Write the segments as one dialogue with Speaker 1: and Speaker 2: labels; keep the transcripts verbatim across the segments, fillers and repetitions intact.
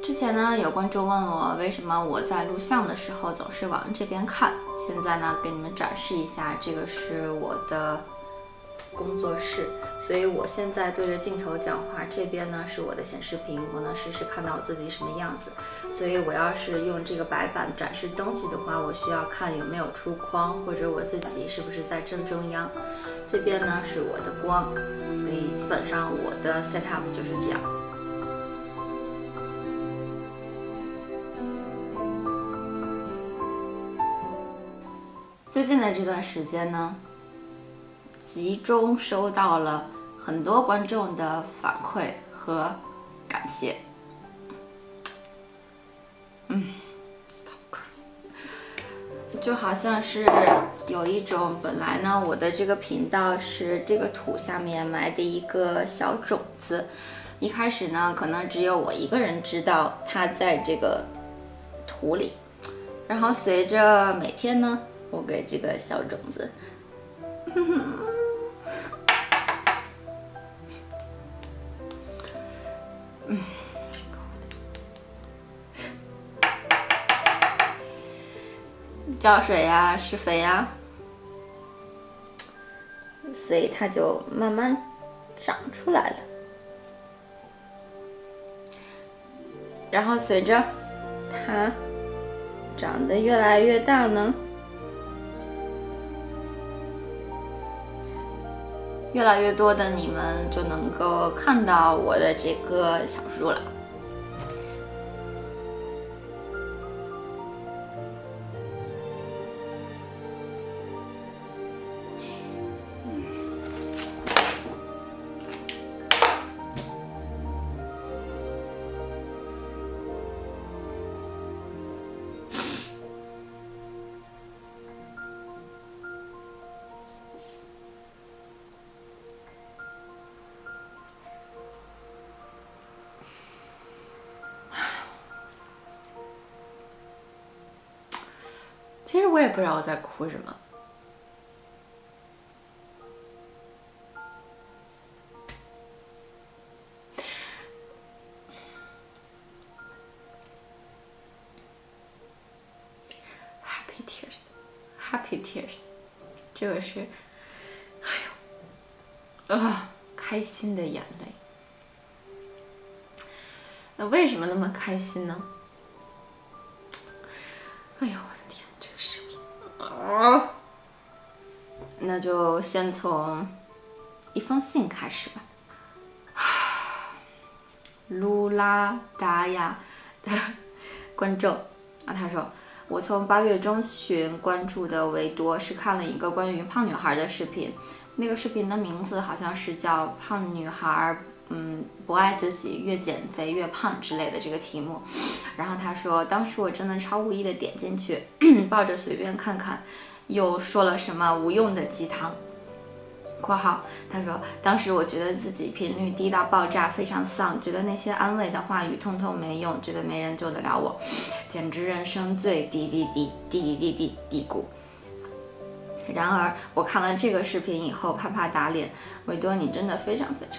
Speaker 1: 之前呢，有观众问我为什么我在录像的时候总是往这边看。现在呢，给你们展示一下，这个是我的工作室，所以我现在对着镜头讲话，这边呢是我的显示屏，我能实时看到我自己什么样子。所以我要是用这个白板展示东西的话，我需要看有没有出框，或者我自己是不是在正中央。这边呢是我的光，所以基本上我的 setup 就是这样。最近的这段时间呢，集中收到了很多观众的反馈和感谢。嗯 ，stop crying， 就好像是有一种本来呢，我的这个频道是这个土下面埋的一个小种子，一开始呢，可能只有我一个人知道它在这个土里，然后随着每天呢，我给这个小种子，嗯，浇水呀，施肥呀，所以它就慢慢长出来了。然后随着它长得越来越大呢，越来越多的你们就能够看到我的这个小树了。其实我也不知道我在哭什么。Happy tears, happy tears， 这个是，哎呦，啊，开心的眼泪。那为什么那么开心呢？哎呦，我的天！啊，那就先从一封信开始吧。卢拉达亚的观众啊，他说：“我从八月中旬关注的维多是看了一个关于胖女孩的视频，那个视频的名字好像是叫‘胖女孩’。”嗯，不爱自己，越减肥越胖之类的这个题目。然后他说，当时我真的超无意的点进去，抱着随便看看，又说了什么无用的鸡汤。括号他说，当时我觉得自己频率低到爆炸，非常丧，觉得那些安慰的话语通通没用，觉得没人救得了我，简直人生最低低低低低低低低谷。然而我看了这个视频以后，啪啪打脸，维多你真的非常非常。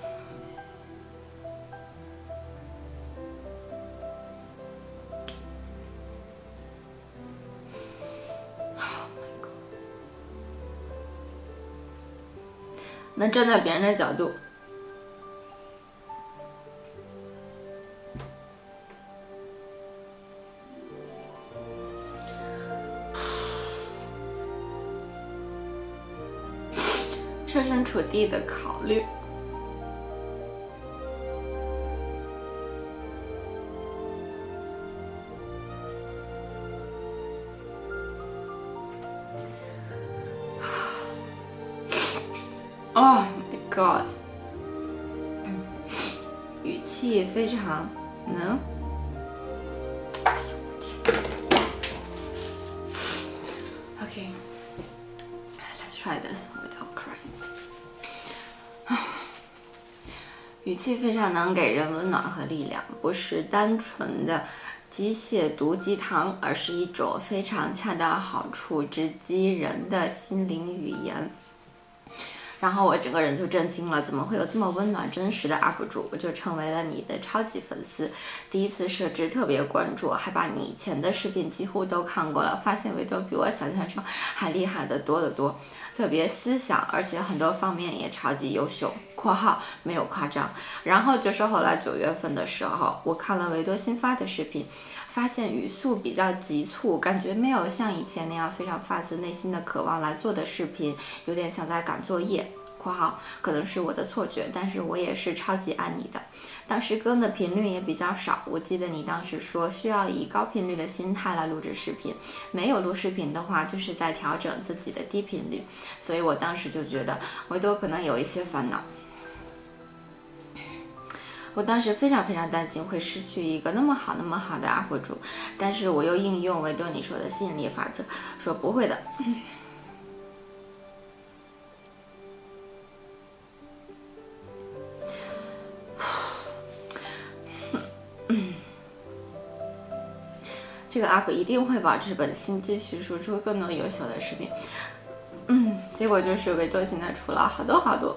Speaker 1: 那站在别人的角度，设身处地的考虑，Oh my god！ 语气非常能，哎呦我天 ！OK，let's try this without crying。语气非常能给人温暖和力量，不是单纯的机械毒鸡汤，而是一种非常恰到好处、直击人的心灵语言。 然后我整个人就震惊了，怎么会有这么温暖真实的 U P 主？我就成为了你的超级粉丝，第一次设置特别关注，还把你以前的视频几乎都看过了，发现维多比我想象中还厉害的多得多，特别思想，而且很多方面也超级优秀（括号没有夸张）。然后就是后来九月份的时候，我看了维多新发的视频，发现语速比较急促，感觉没有像以前那样非常发自内心的渴望来做的视频，有点像在赶作业（括号可能是我的错觉，但是我也是超级爱你的）。当时更的频率也比较少，我记得你当时说需要以高频率的心态来录制视频，没有录视频的话就是在调整自己的低频率，所以我当时就觉得维多可能有一些烦恼。我当时非常非常担心会失去一个那么好那么好的 U P 主，但是我又应用维多你说的吸引力法则，说不会的。这个 U P 一定会保持本心，继续输出更多优秀的视频。嗯，结果就是维多现在出了好多好多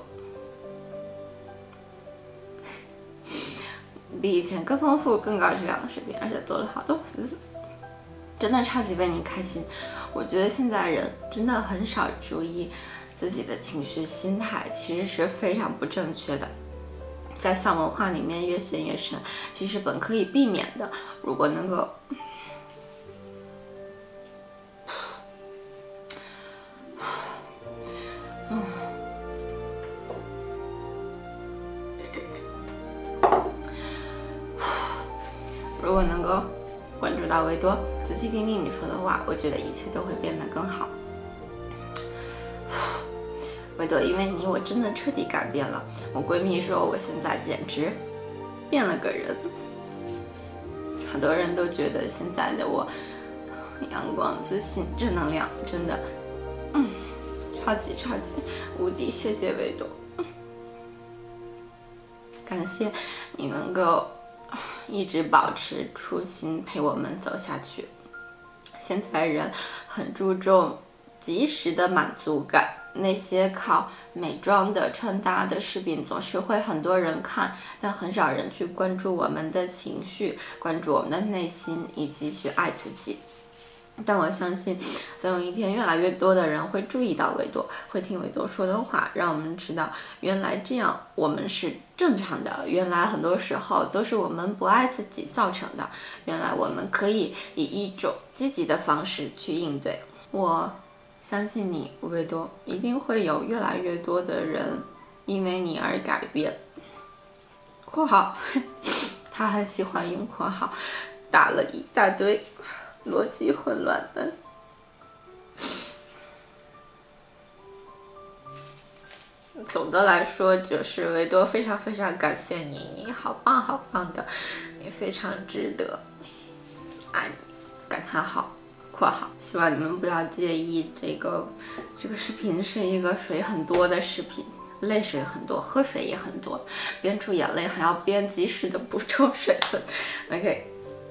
Speaker 1: 比以前更丰富、更高质量的视频，而且多了好多粉丝，真的超级为你开心。我觉得现在人真的很少注意自己的情绪、心态，其实是非常不正确的。在丧文化里面越陷越深，其实本可以避免的。如果能够，嗯。如果能够关注到维多，仔细听听你说的话，我觉得一切都会变得更好。维多，因为你，我真的彻底改变了。我闺蜜说我现在简直变了个人，很多人都觉得现在的我阳光、自信、正能量，真的，嗯，超级超级无敌！谢谢维多，感谢你能够一直保持初心，陪我们走下去。现在人很注重及时的满足感，那些靠美妆的穿搭的视频总是会很多人看，但很少人去关注我们的情绪，关注我们的内心，以及去爱自己。但我相信总有一天越来越多的人会注意到维多，会听维多说的话，让我们知道原来这样我们是正常的，原来很多时候都是我们不爱自己造成的，原来我们可以以一种积极的方式去应对。我相信你，维多，一定会有越来越多的人因为你而改变。括号他很喜欢用括号，打了一大堆逻辑混乱的。总的来说，就是维多非常非常感谢你，你好棒好棒的，你非常值得，爱你，感叹号。括号希望你们不要介意这个这个视频是一个水很多的视频，泪水很多，喝水也很多，边出眼泪还要边及时的补充水分。OK。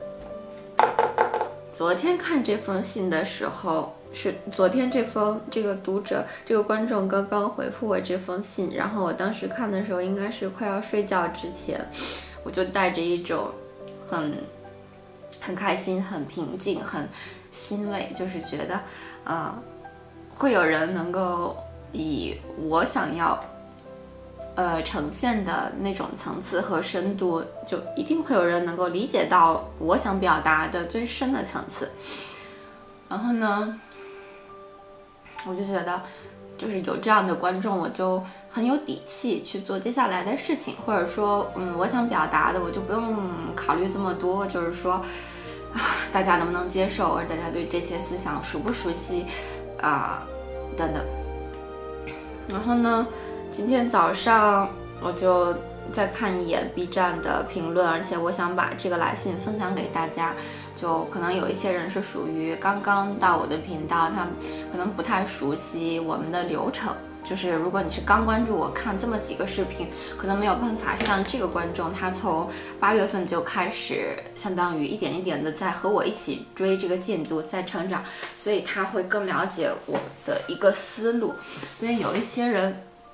Speaker 1: 昨天看这封信的时候，是昨天这封这个读者这个观众刚刚回复我这封信，然后我当时看的时候应该是快要睡觉之前，我就带着一种很很开心、很平静、很欣慰，就是觉得呃会有人能够以我想要呃呈现的那种层次和深度，就一定会有人能够理解到我想表达的最深的层次。然后呢，我就觉得就是有这样的观众，我就很有底气去做接下来的事情，或者说嗯我想表达的我就不用考虑这么多，就是说啊大家能不能接受，而大家对这些思想熟不熟悉啊、呃、等等。然后呢，今天早上我就再看一眼 B 站的评论，而且我想把这个来信分享给大家。就可能有一些人是属于刚刚到我的频道，他可能不太熟悉我们的流程。就是如果你是刚关注我看这么几个视频，可能没有办法像这个观众，他从八月份就开始，相当于一点一点的在和我一起追这个进度，在成长，所以他会更了解我的一个思路。所以有一些人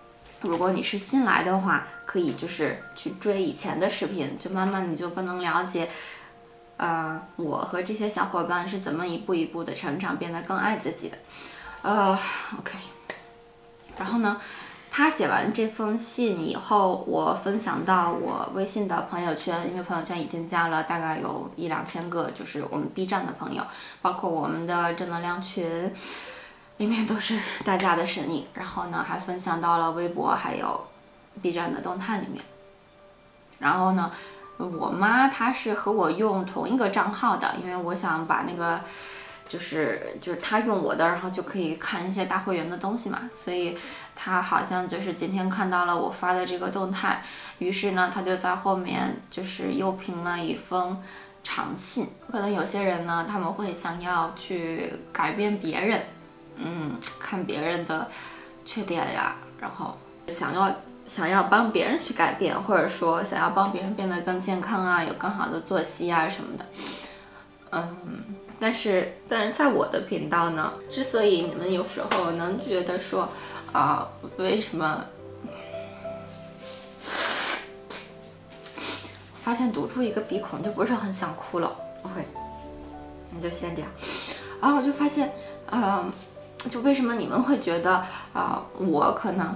Speaker 1: 如果你是新来的话，可以就是去追以前的视频，就慢慢你就更能了解，呃，我和这些小伙伴是怎么一步一步的成长，变得更爱自己的。呃 ，OK。然后呢，他写完这封信以后，我分享到我微信的朋友圈，因为朋友圈已经加了大概有一两千个，就是我们 B 站的朋友，包括我们的正能量群，里面都是大家的身影。然后呢，还分享到了微博还有 B 站的动态里面。然后呢，我妈她是和我用同一个账号的，因为我想把那个。就是就是他用我的，然后就可以看一些大会员的东西嘛，所以他好像就是今天看到了我发的这个动态，于是呢，他就在后面就是又评了一封长信。可能有些人呢，他们会想要去改变别人，嗯，看别人的缺点呀，然后想要想要帮别人去改变，或者说想要帮别人变得更健康啊，有更好的作息啊什么的，嗯。但是，但是在我的频道呢，之所以你们有时候能觉得说，啊、呃，为什么发现堵住一个鼻孔就不是很想哭了 ？OK， 那就先这样。然后我就发现，呃，就为什么你们会觉得啊、呃，我可能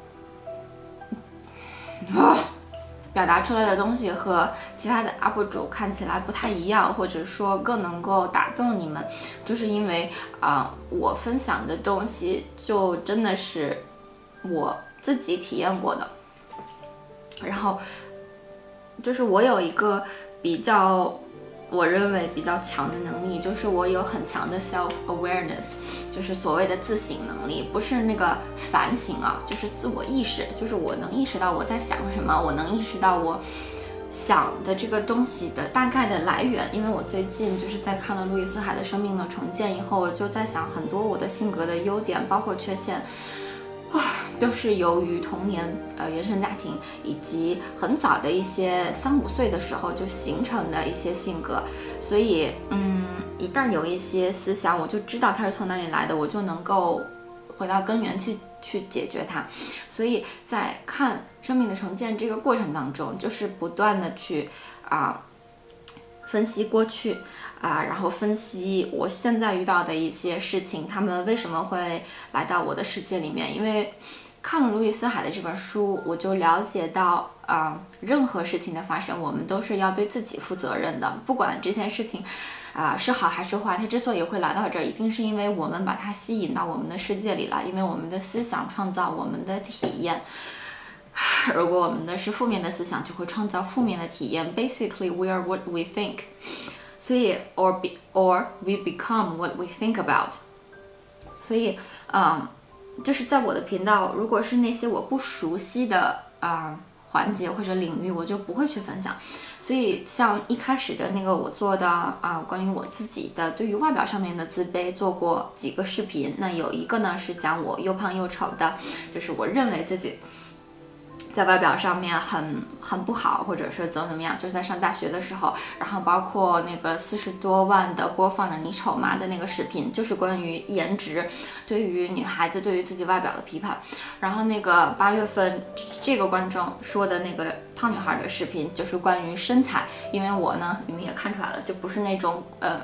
Speaker 1: 啊。表达出来的东西和其他的 U P 主看起来不太一样，或者说更能够打动你们，就是因为啊、呃，我分享的东西就真的是我自己体验过的。然后就是我有一个比较我认为比较强的能力，就是我有很强的 self awareness， 就是所谓的自省能力，不是那个反省啊，就是自我意识，就是我能意识到我在想什么，我能意识到我想的这个东西的大概的来源。因为我最近就是在看了路易斯海的《生命的重建》以后，我就在想很多我的性格的优点，包括缺陷。啊，都是由于童年呃原生家庭以及很早的一些三五岁的时候就形成的一些性格，所以嗯，一旦有一些思想，我就知道它是从哪里来的，我就能够回到根源去去解决它。所以在看《生命的重建》这个过程当中，就是不断的去啊、呃、分析过去。啊，然后分析我现在遇到的一些事情，他们为什么会来到我的世界里面？因为看了路易斯海的这本书，我就了解到，啊、呃，任何事情的发生，我们都是要对自己负责任的。不管这件事情，啊、呃，是好还是坏，它之所以会来到这儿，一定是因为我们把它吸引到我们的世界里来，因为我们的思想创造我们的体验。如果我们的是负面的思想，就会创造负面的体验。Basically, we are what we think. 所以 or be or we become what we think about。所以，嗯，就是在我的频道，如果是那些我不熟悉的啊、呃、环节或者领域，我就不会去分享。所以，像一开始的那个我做的啊、呃、关于我自己的对于外表上面的自卑，做过几个视频。那有一个呢是讲我又胖又丑的，就是我认为自己在外表上面很很不好，或者是怎么怎么样，就是在上大学的时候，然后包括那个四十多万的播放的你丑吗的那个视频，就是关于颜值对于女孩子对于自己外表的批判。然后那个八月份这个观众说的那个胖女孩的视频，就是关于身材，因为我呢，你们也看出来了，就不是那种呃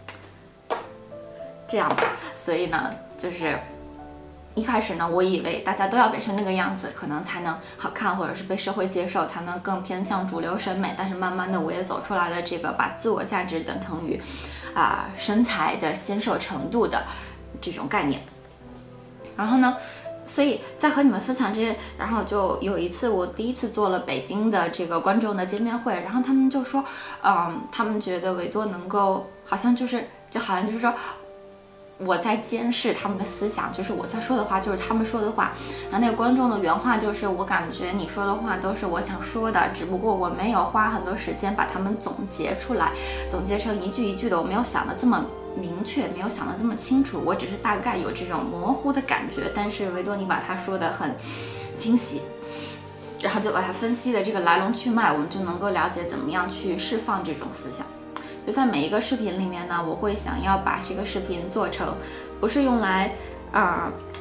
Speaker 1: 这样的，所以呢，就是。一开始呢，我以为大家都要变成那个样子，可能才能好看，或者是被社会接受，才能更偏向主流审美。但是慢慢的，我也走出来了这个把自我价值等同于啊、呃、身材的纤瘦程度的这种概念。然后呢，所以在和你们分享这些，然后就有一次我第一次做了北京的这个观众的见面会，然后他们就说，嗯，他们觉得维多能够好像就是就好像就是说。我在监视他们的思想，就是我在说的话就是他们说的话。然后那个观众的原话就是，我感觉你说的话都是我想说的，只不过我没有花很多时间把它们总结出来，总结成一句一句的，我没有想的这么明确，没有想的这么清楚，我只是大概有这种模糊的感觉。但是维多尼把他说的很清晰，然后就把它分析的这个来龙去脉，我们就能够了解怎么样去释放这种思想。就在每一个视频里面呢，我会想要把这个视频做成，不是用来啊、呃、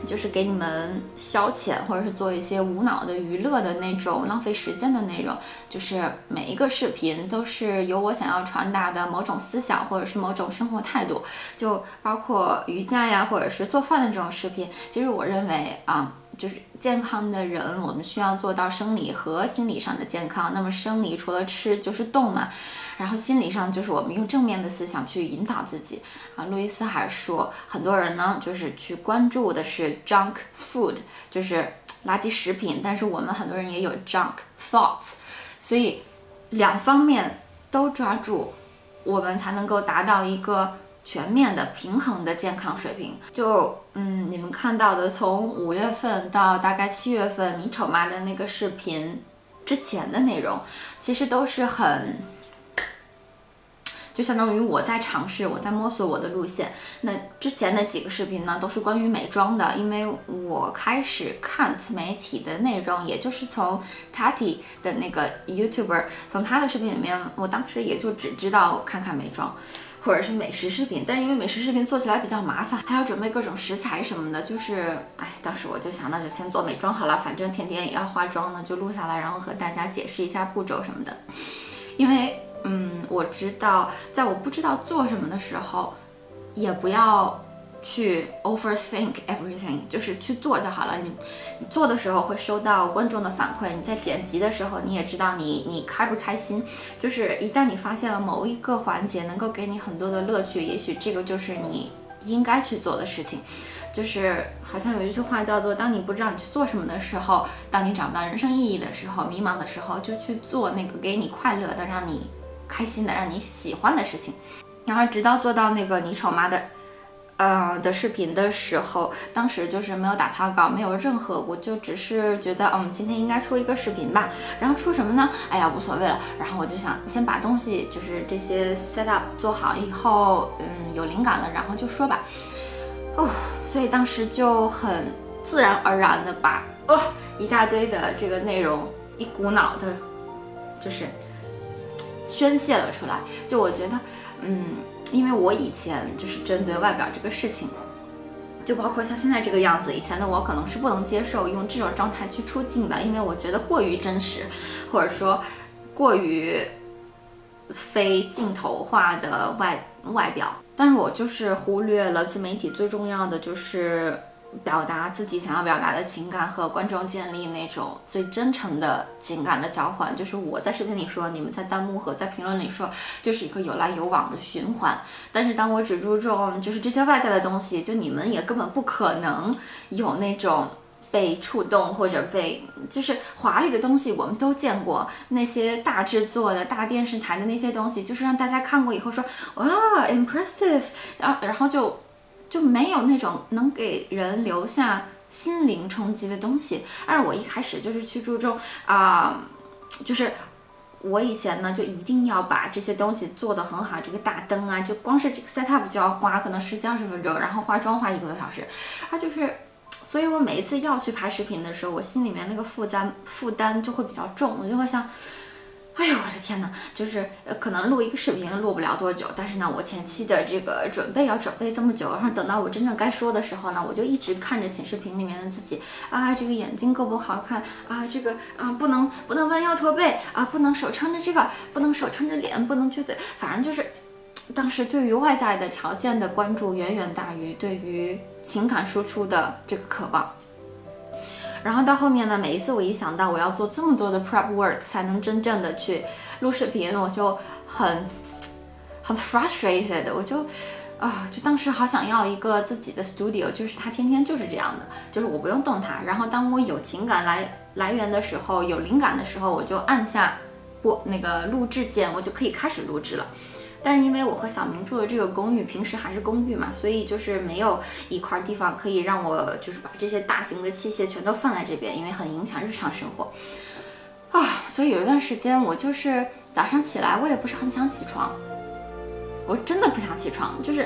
Speaker 1: 就是给你们消遣或者是做一些无脑的娱乐的那种浪费时间的内容，就是每一个视频都是有我想要传达的某种思想或者是某种生活态度，就包括瑜伽呀或者是做饭的这种视频。其实我认为啊，就是健康的人，我们需要做到生理和心理上的健康。那么生理除了吃就是动嘛，然后心理上就是我们用正面的思想去引导自己啊。路易斯还说，很多人呢就是去关注的是 junk food， 就是垃圾食品，但是我们很多人也有 junk thoughts， 所以两方面都抓住，我们才能够达到一个全面的平衡的健康水平。就嗯，你们看到的从五月份到大概七月份你丑妈的那个视频之前的内容，其实都是很，就相当于我在尝试，我在摸索我的路线。那之前的几个视频呢，都是关于美妆的，因为我开始看自媒体的内容，也就是从 Tati 的那个 YouTuber， 从他的视频里面，我当时也就只知道看看美妆或者是美食视频，但是因为美食视频做起来比较麻烦，还要准备各种食材什么的，就是哎，当时我就想到就先做美妆好了，反正天天也要化妆呢，就录下来，然后和大家解释一下步骤什么的。因为嗯，我知道在我不知道做什么的时候，也不要去 overthink everything， 就是去做就好了。你你做的时候会收到观众的反馈，你在剪辑的时候你也知道你你开不开心。就是一旦你发现了某一个环节能够给你很多的乐趣，也许这个就是你应该去做的事情。就是好像有一句话叫做，当你不知道你去做什么的时候，当你找不到人生意义的时候，迷茫的时候，就去做那个给你快乐的，让你开心的，让你喜欢的事情。然后直到做到那个你丑妈的呃的视频的时候，当时就是没有打草稿，没有任何，我就只是觉得嗯今天应该出一个视频吧，然后出什么呢？哎呀无所谓了，然后我就想先把东西就是这些 set up 做好以后，嗯有灵感了，然后就说吧。哦，所以当时就很自然而然的把哦一大堆的这个内容一股脑的，就是宣泄了出来。就我觉得，嗯，因为我以前就是针对外表这个事情，就包括像现在这个样子，以前的我可能是不能接受用这种状态去出镜的，因为我觉得过于真实，或者说过于非镜头化的外外表。但是我就是忽略了自媒体最重要的就是表达自己想要表达的情感，和观众建立那种最真诚的情感的交换。就是我在视频里说，你们在弹幕和在评论里说，就是一个有来有往的循环。但是当我只注重就是这些外在的东西，就你们也根本不可能有那种被触动或者被就是华丽的东西，我们都见过。那些大制作的大电视台的那些东西，就是让大家看过以后说哇 impressive， 然后然后就就没有那种能给人留下心灵冲击的东西。而我一开始就是去注重啊、呃，就是我以前呢就一定要把这些东西做得很好，这个大灯啊，就光是这个 set up 就要花可能十几二十分钟，然后化妆花一个多小时，它就是。所以我每一次要去拍视频的时候，我心里面那个负担负担就会比较重，我就会想，哎呦我的天哪，就是呃可能录一个视频录不了多久，但是呢我前期的这个准备要准备这么久，然后等到我真正该说的时候呢，我就一直看着显示屏里面的自己啊，这个眼睛够不好看啊，这个啊不能不能弯腰驼背啊，不能手撑着这个，不能手撑着脸，不能撅嘴，反正就是当时对于外在的条件的关注远远大于对于情感输出的这个渴望。然后到后面呢，每一次我一想到我要做这么多的 prep work 才能真正的去录视频，我就很很 frustrated， 我就啊，就当时好想要一个自己的 studio， 就是它天天就是这样的，就是我不用动它，然后当我有情感来来源的时候，有灵感的时候，我就按下播那个录制键，我就可以开始录制了。但是因为我和小明住的这个公寓，平时还是公寓嘛，所以就是没有一块地方可以让我就是把这些大型的器械全都放在这边，因为很影响日常生活啊。所以有一段时间我就是早上起来我也不是很想起床，我真的不想起床，就是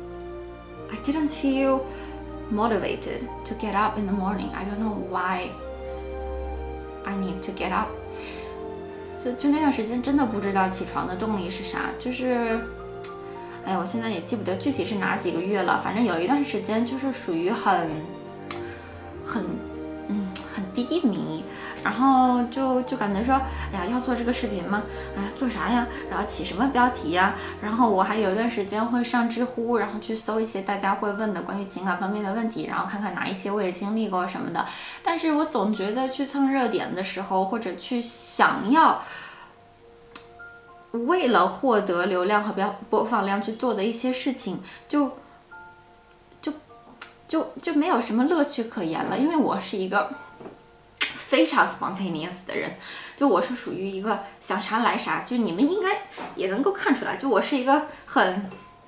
Speaker 1: I didn't feel motivated to get up in the morning. I don't know why I need to get up.就就那段时间真的不知道起床的动力是啥，就是，哎，我现在也记不得具体是哪几个月了，反正有一段时间就是属于很很嗯很低迷，然后就就感觉说，哎呀，要做这个视频吗？哎呀，做啥呀？然后起什么标题呀？然后我还有一段时间会上知乎，然后去搜一些大家会问的关于情感方面的问题，然后看看哪一些我也经历过什么的。但是我总觉得去蹭热点的时候，或者去想要为了获得流量和播播放量去做的一些事情，就就就就没有什么乐趣可言了。因为我是一个非常 spontaneous 的人，就我是属于一个想啥来啥，就你们应该也能够看出来，就我是一个很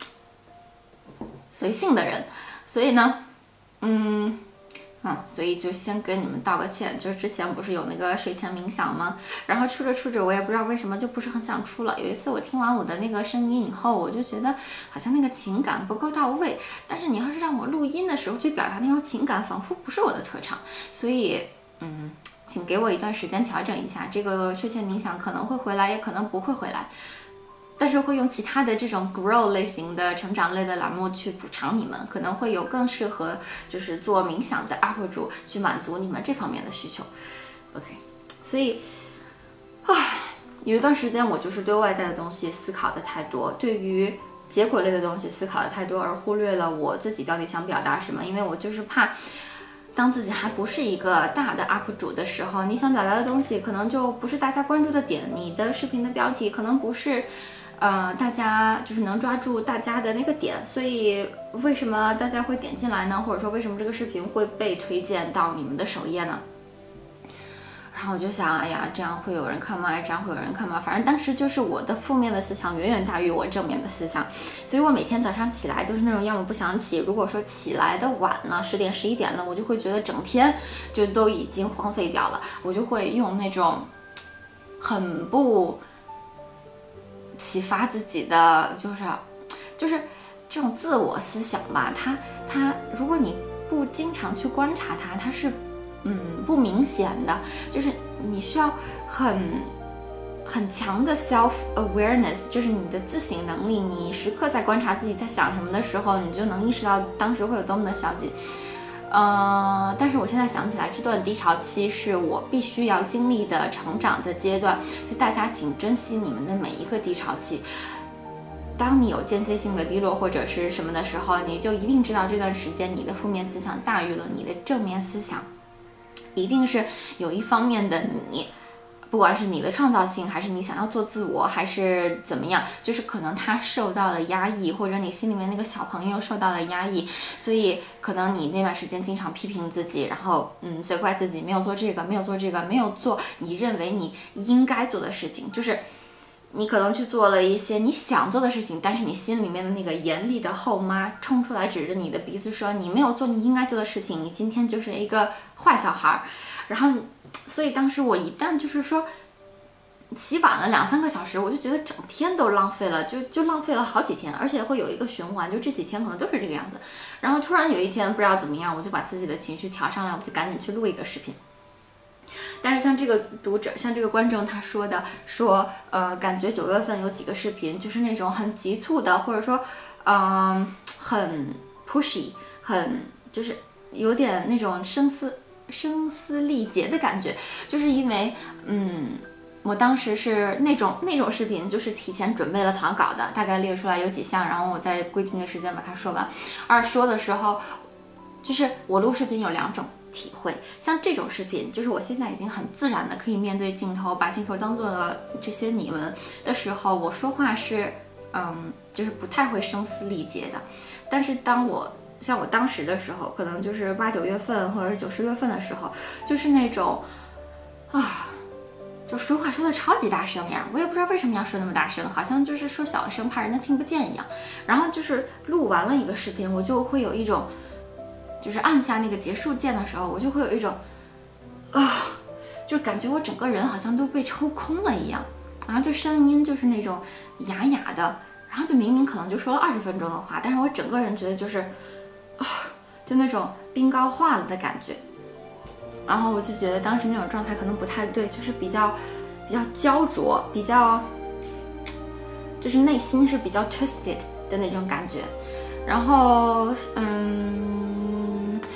Speaker 1: 随性的人，所以呢，嗯。嗯，所以就先跟你们道个歉，就是之前不是有那个睡前冥想吗？然后出着出着，我也不知道为什么就不是很想出了。有一次我听完我的那个声音以后，我就觉得好像那个情感不够到位。但是你要是让我录音的时候去表达那种情感，仿佛不是我的特长。所以，嗯，请给我一段时间调整一下。这个睡前冥想可能会回来，也可能不会回来。但是会用其他的这种 grow 类型的成长类的栏目去补偿你们，可能会有更适合就是做冥想的 U P 主去满足你们这方面的需求。OK， 所以啊，有一段时间我就是对外在的东西思考的太多，对于结果类的东西思考的太多，而忽略了我自己到底想表达什么。因为我就是怕当自己还不是一个大的 U P 主的时候，你想表达的东西可能就不是大家关注的点，你的视频的标题可能不是呃，大家就是能抓住大家的那个点，所以为什么大家会点进来呢？或者说为什么这个视频会被推荐到你们的首页呢？然后我就想，哎呀，这样会有人看吗？这样会有人看吗？反正当时就是我的负面的思想远远大于我正面的思想，所以我每天早上起来都是那种要么不想起，如果说起来的晚了，十点十一点了，我就会觉得整天就都已经荒废掉了，我就会用那种很不启发自己的，就是就是这种自我思想吧，它它如果你不经常去观察它，它是嗯不明显的，就是你需要很很强的 self awareness， 就是你的自省能力，你时刻在观察自己在想什么的时候，你就能意识到当时会有多么的消极。呃，但是我现在想起来，这段低潮期是我必须要经历的成长的阶段，就大家请珍惜你们的每一个低潮期。当你有间歇性的低落或者是什么的时候，你就一定知道这段时间你的负面思想大于了你的正面思想，一定是有一方面的你，不管是你的创造性，还是你想要做自我，还是怎么样，就是可能他受到了压抑，或者你心里面那个小朋友受到了压抑，所以可能你那段时间经常批评自己，然后嗯责怪自己没有做这个，没有做这个，没有做你认为你应该做的事情，就是你可能去做了一些你想做的事情，但是你心里面的那个严厉的后妈冲出来指着你的鼻子说你没有做你应该做的事情，你今天就是一个坏小孩。然后所以当时我一旦就是说起晚了两三个小时，我就觉得整天都浪费了，就就浪费了好几天，而且会有一个循环，就这几天可能都是这个样子。然后突然有一天不知道怎么样，我就把自己的情绪调上来，我就赶紧去录一个视频。但是像这个读者，像这个观众他说的，说呃，感觉九月份有几个视频就是那种很急促的，或者说嗯、呃、很 pushy， 很就是有点那种声嘶声嘶力竭的感觉，就是因为嗯。我当时是那种那种视频，就是提前准备了草稿的，大概列出来有几项，然后我在规定的时间把它说完。而说的时候，就是我录视频有两种体会，像这种视频，就是我现在已经很自然的可以面对镜头，把镜头当做了这些你们的时候，我说话是嗯，就是不太会声嘶力竭的。但是当我像我当时的时候，可能就是八九月份或者是九十月份的时候，就是那种啊。就说话说的超级大声呀，我也不知道为什么要说那么大声，好像就是说小声怕人家听不见一样。然后就是录完了一个视频，我就会有一种，就是按下那个结束键的时候，我就会有一种，啊，就感觉我整个人好像都被抽空了一样，然后就声音就是那种哑哑的，然后就明明可能就说了二十分钟的话，但是我整个人觉得就是，啊，就那种冰膏化了的感觉。然后我就觉得当时那种状态可能不太对，就是比较比较焦灼，比较就是内心是比较 twisted 的那种感觉。然后嗯，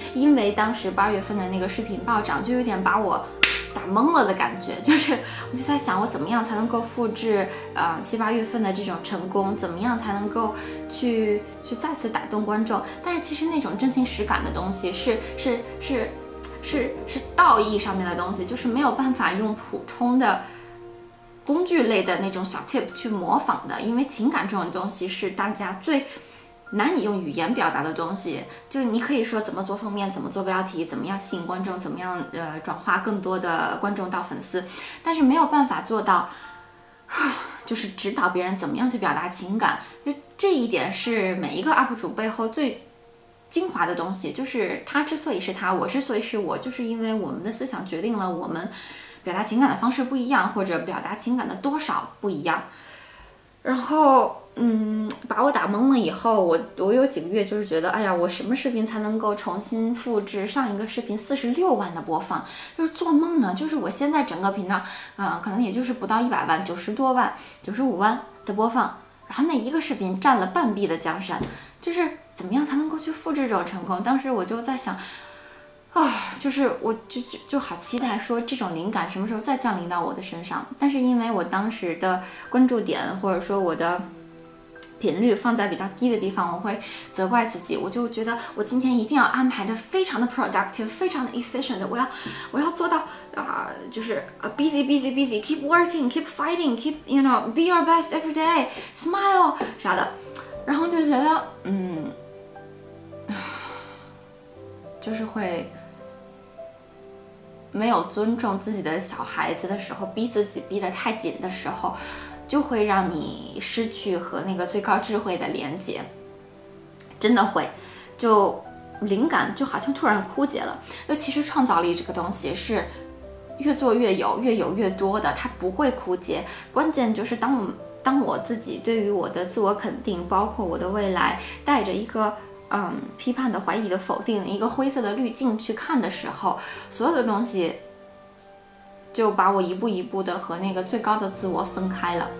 Speaker 1: 因为当时八月份的那个视频暴涨，就有点把我打懵了的感觉，就是我就在想，我怎么样才能够复制呃七八月份的这种成功，怎么样才能够去去再次打动观众？但是其实那种真情实感的东西是是是是是道义上面的东西，就是没有办法用普通的工具类的那种小 tip 去模仿的，因为情感这种东西是大家最难以用语言表达的东西。就你可以说怎么做封面，怎么做标题，怎么样吸引观众，怎么样呃转化更多的观众到粉丝，但是没有办法做到就是指导别人怎么样去表达情感。就这一点是每一个 U P 主背后最精华的东西，就是他之所以是他，我之所以是我，就是因为我们的思想决定了我们表达情感的方式不一样，或者表达情感的多少不一样。然后嗯，把我打懵了以后，我我有几个月就是觉得，哎呀，我什么视频才能够重新复制上一个视频四十六万的播放？就是做梦呢！就是我现在整个频道，嗯、呃，可能也就是不到一百万，九十多万，九十五万的播放，然后那一个视频占了半壁的江山，就是怎么样才能够去复制这种成功？当时我就在想。啊，就是我就就就好期待说这种灵感什么时候再降临到我的身上，但是因为我当时的关注点或者说我的频率放在比较低的地方，我会责怪自己，我就觉得我今天一定要安排的非常的 productive， 非常的 efficient， 我要我要做到啊、呃，就是啊 busy busy busy，keep working，keep fighting，keep you know be your best every day，smile 啥的，然后就觉得嗯，就是会。没有尊重自己的小孩子的时候，逼自己逼得太紧的时候，就会让你失去和那个最高智慧的连接，真的会，就灵感就好像突然枯竭了。尤其是创造力这个东西是越做越有，越有越多的，它不会枯竭。关键就是当我当我自己对于我的自我肯定，包括我的未来，带着一个。嗯，批判的、怀疑的、否定一个灰色的滤镜去看的时候，所有的东西就把我一步一步的和那个最高的自我分开了。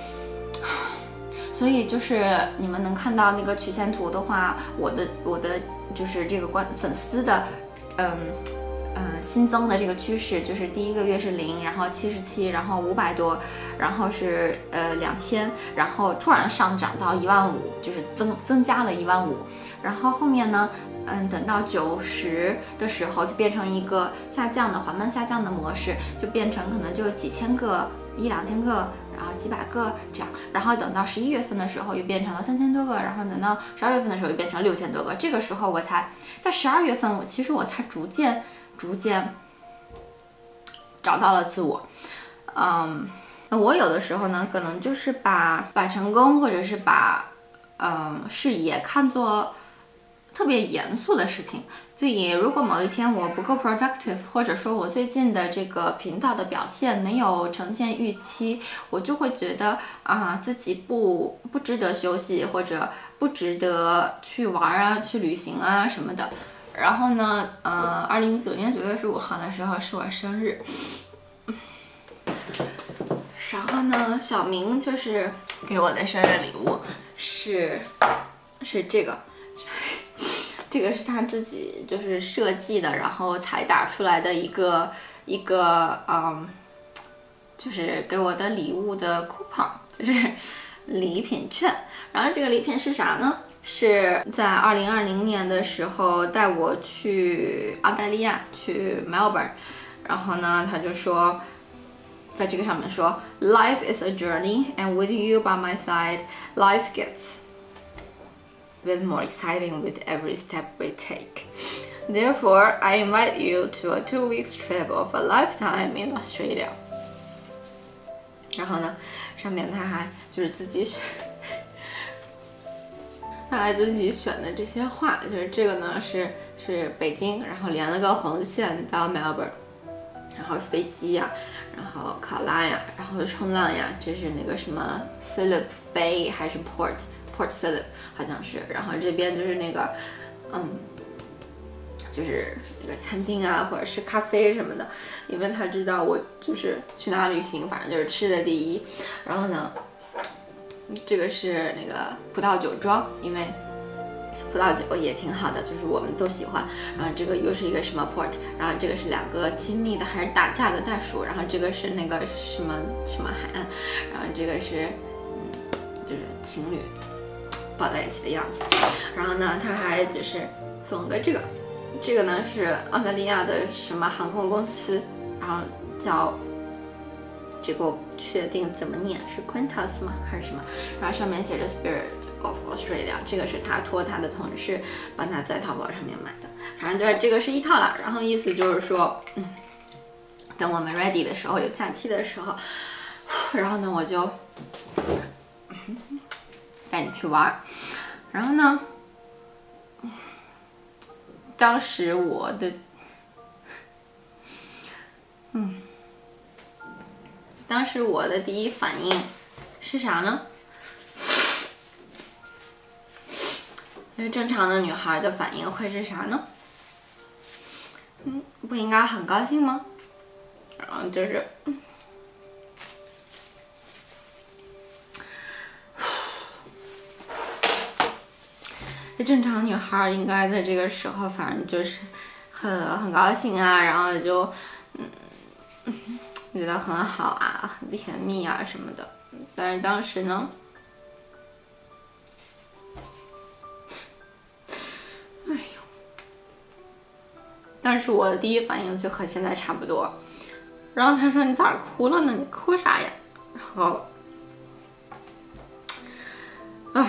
Speaker 1: 所以就是你们能看到那个曲线图的话，我的我的就是这个观粉丝的，嗯。嗯，新增的这个趋势就是第一个月是零，然后七十七，然后五百多，然后是呃两千，然后突然上涨到一万五，就是增增加了一万五，然后后面呢，嗯，等到九十的时候就变成一个下降的缓慢下降的模式，就变成可能就几千个一两千个，然后几百个这样，然后等到十一月份的时候又变成了三千多个，然后等到十二月份的时候又变成六千多个，这个时候我才在十二月份，我其实我才逐渐。逐渐找到了自我，嗯，那我有的时候呢，可能就是把把成功或者是把嗯事业看作特别严肃的事情，所以如果某一天我不够 productive， 或者说我最近的这个频道的表现没有呈现预期，我就会觉得啊自己不不值得休息，或者不值得去玩啊、去旅行啊什么的。然后呢，呃，二零一九年九月十五号的时候是我生日，然后呢，小明就是给我的生日礼物是是这个，这个是他自己就是设计的，然后才打出来的一个一个嗯，就是给我的礼物的 coupon， 就是礼品券。然后这个礼品是啥呢？是在二零二零年的时候带我去澳大利亚，去 Melbourne， 然后呢，他就说，在这个上面说 ，Life is a journey, and with you by my side, life gets bit more exciting with every step we take. Therefore, I invite you to a two weeks trip of a lifetime in Australia. 然后呢，上面他还就是自己选。他还自己选的这些话，就是这个呢是是北京，然后连了个红线到 Melbourne， 然后飞机呀、啊，然后考拉呀，然后冲浪呀，这是那个什么 Phillip Bay 还是 Port Port Phillip 好像是，然后这边就是那个嗯，就是那个餐厅啊，或者是咖啡什么的，因为他知道我就是去哪旅行，反正就是吃的第一，然后呢。这个是那个葡萄酒庄，因为葡萄酒也挺好的，就是我们都喜欢。然后这个又是一个什么 port， 然后这个是两个亲密的还是打架的袋鼠，然后这个是那个什么什么海岸，然后这个是嗯就是情侣抱在一起的样子。然后呢，他还就是送个这个，这个呢是澳大利亚的什么航空公司，然后叫。这个我不确定怎么念，是 Qantas 吗还是什么？然后上面写着 Spirit of Australia， 这个是他托他的同事帮他在淘宝上面买的，反正就是这个是一套了。然后意思就是说，嗯，等我们 ready 的时候，有假期的时候，然后呢我就带你去玩。然后呢，当时我的，嗯。当时我的第一反应是啥呢？因为正常的女孩的反应会是啥呢？嗯，不应该很高兴吗？然后就是，这正常女孩应该在这个时候，反正就是很很高兴啊，然后就嗯。觉得很好啊，很甜蜜啊什么的，但是当时呢，哎呦，当时我的第一反应就和现在差不多。然后他说：“你咋哭了呢？你哭啥呀？”然后，唉。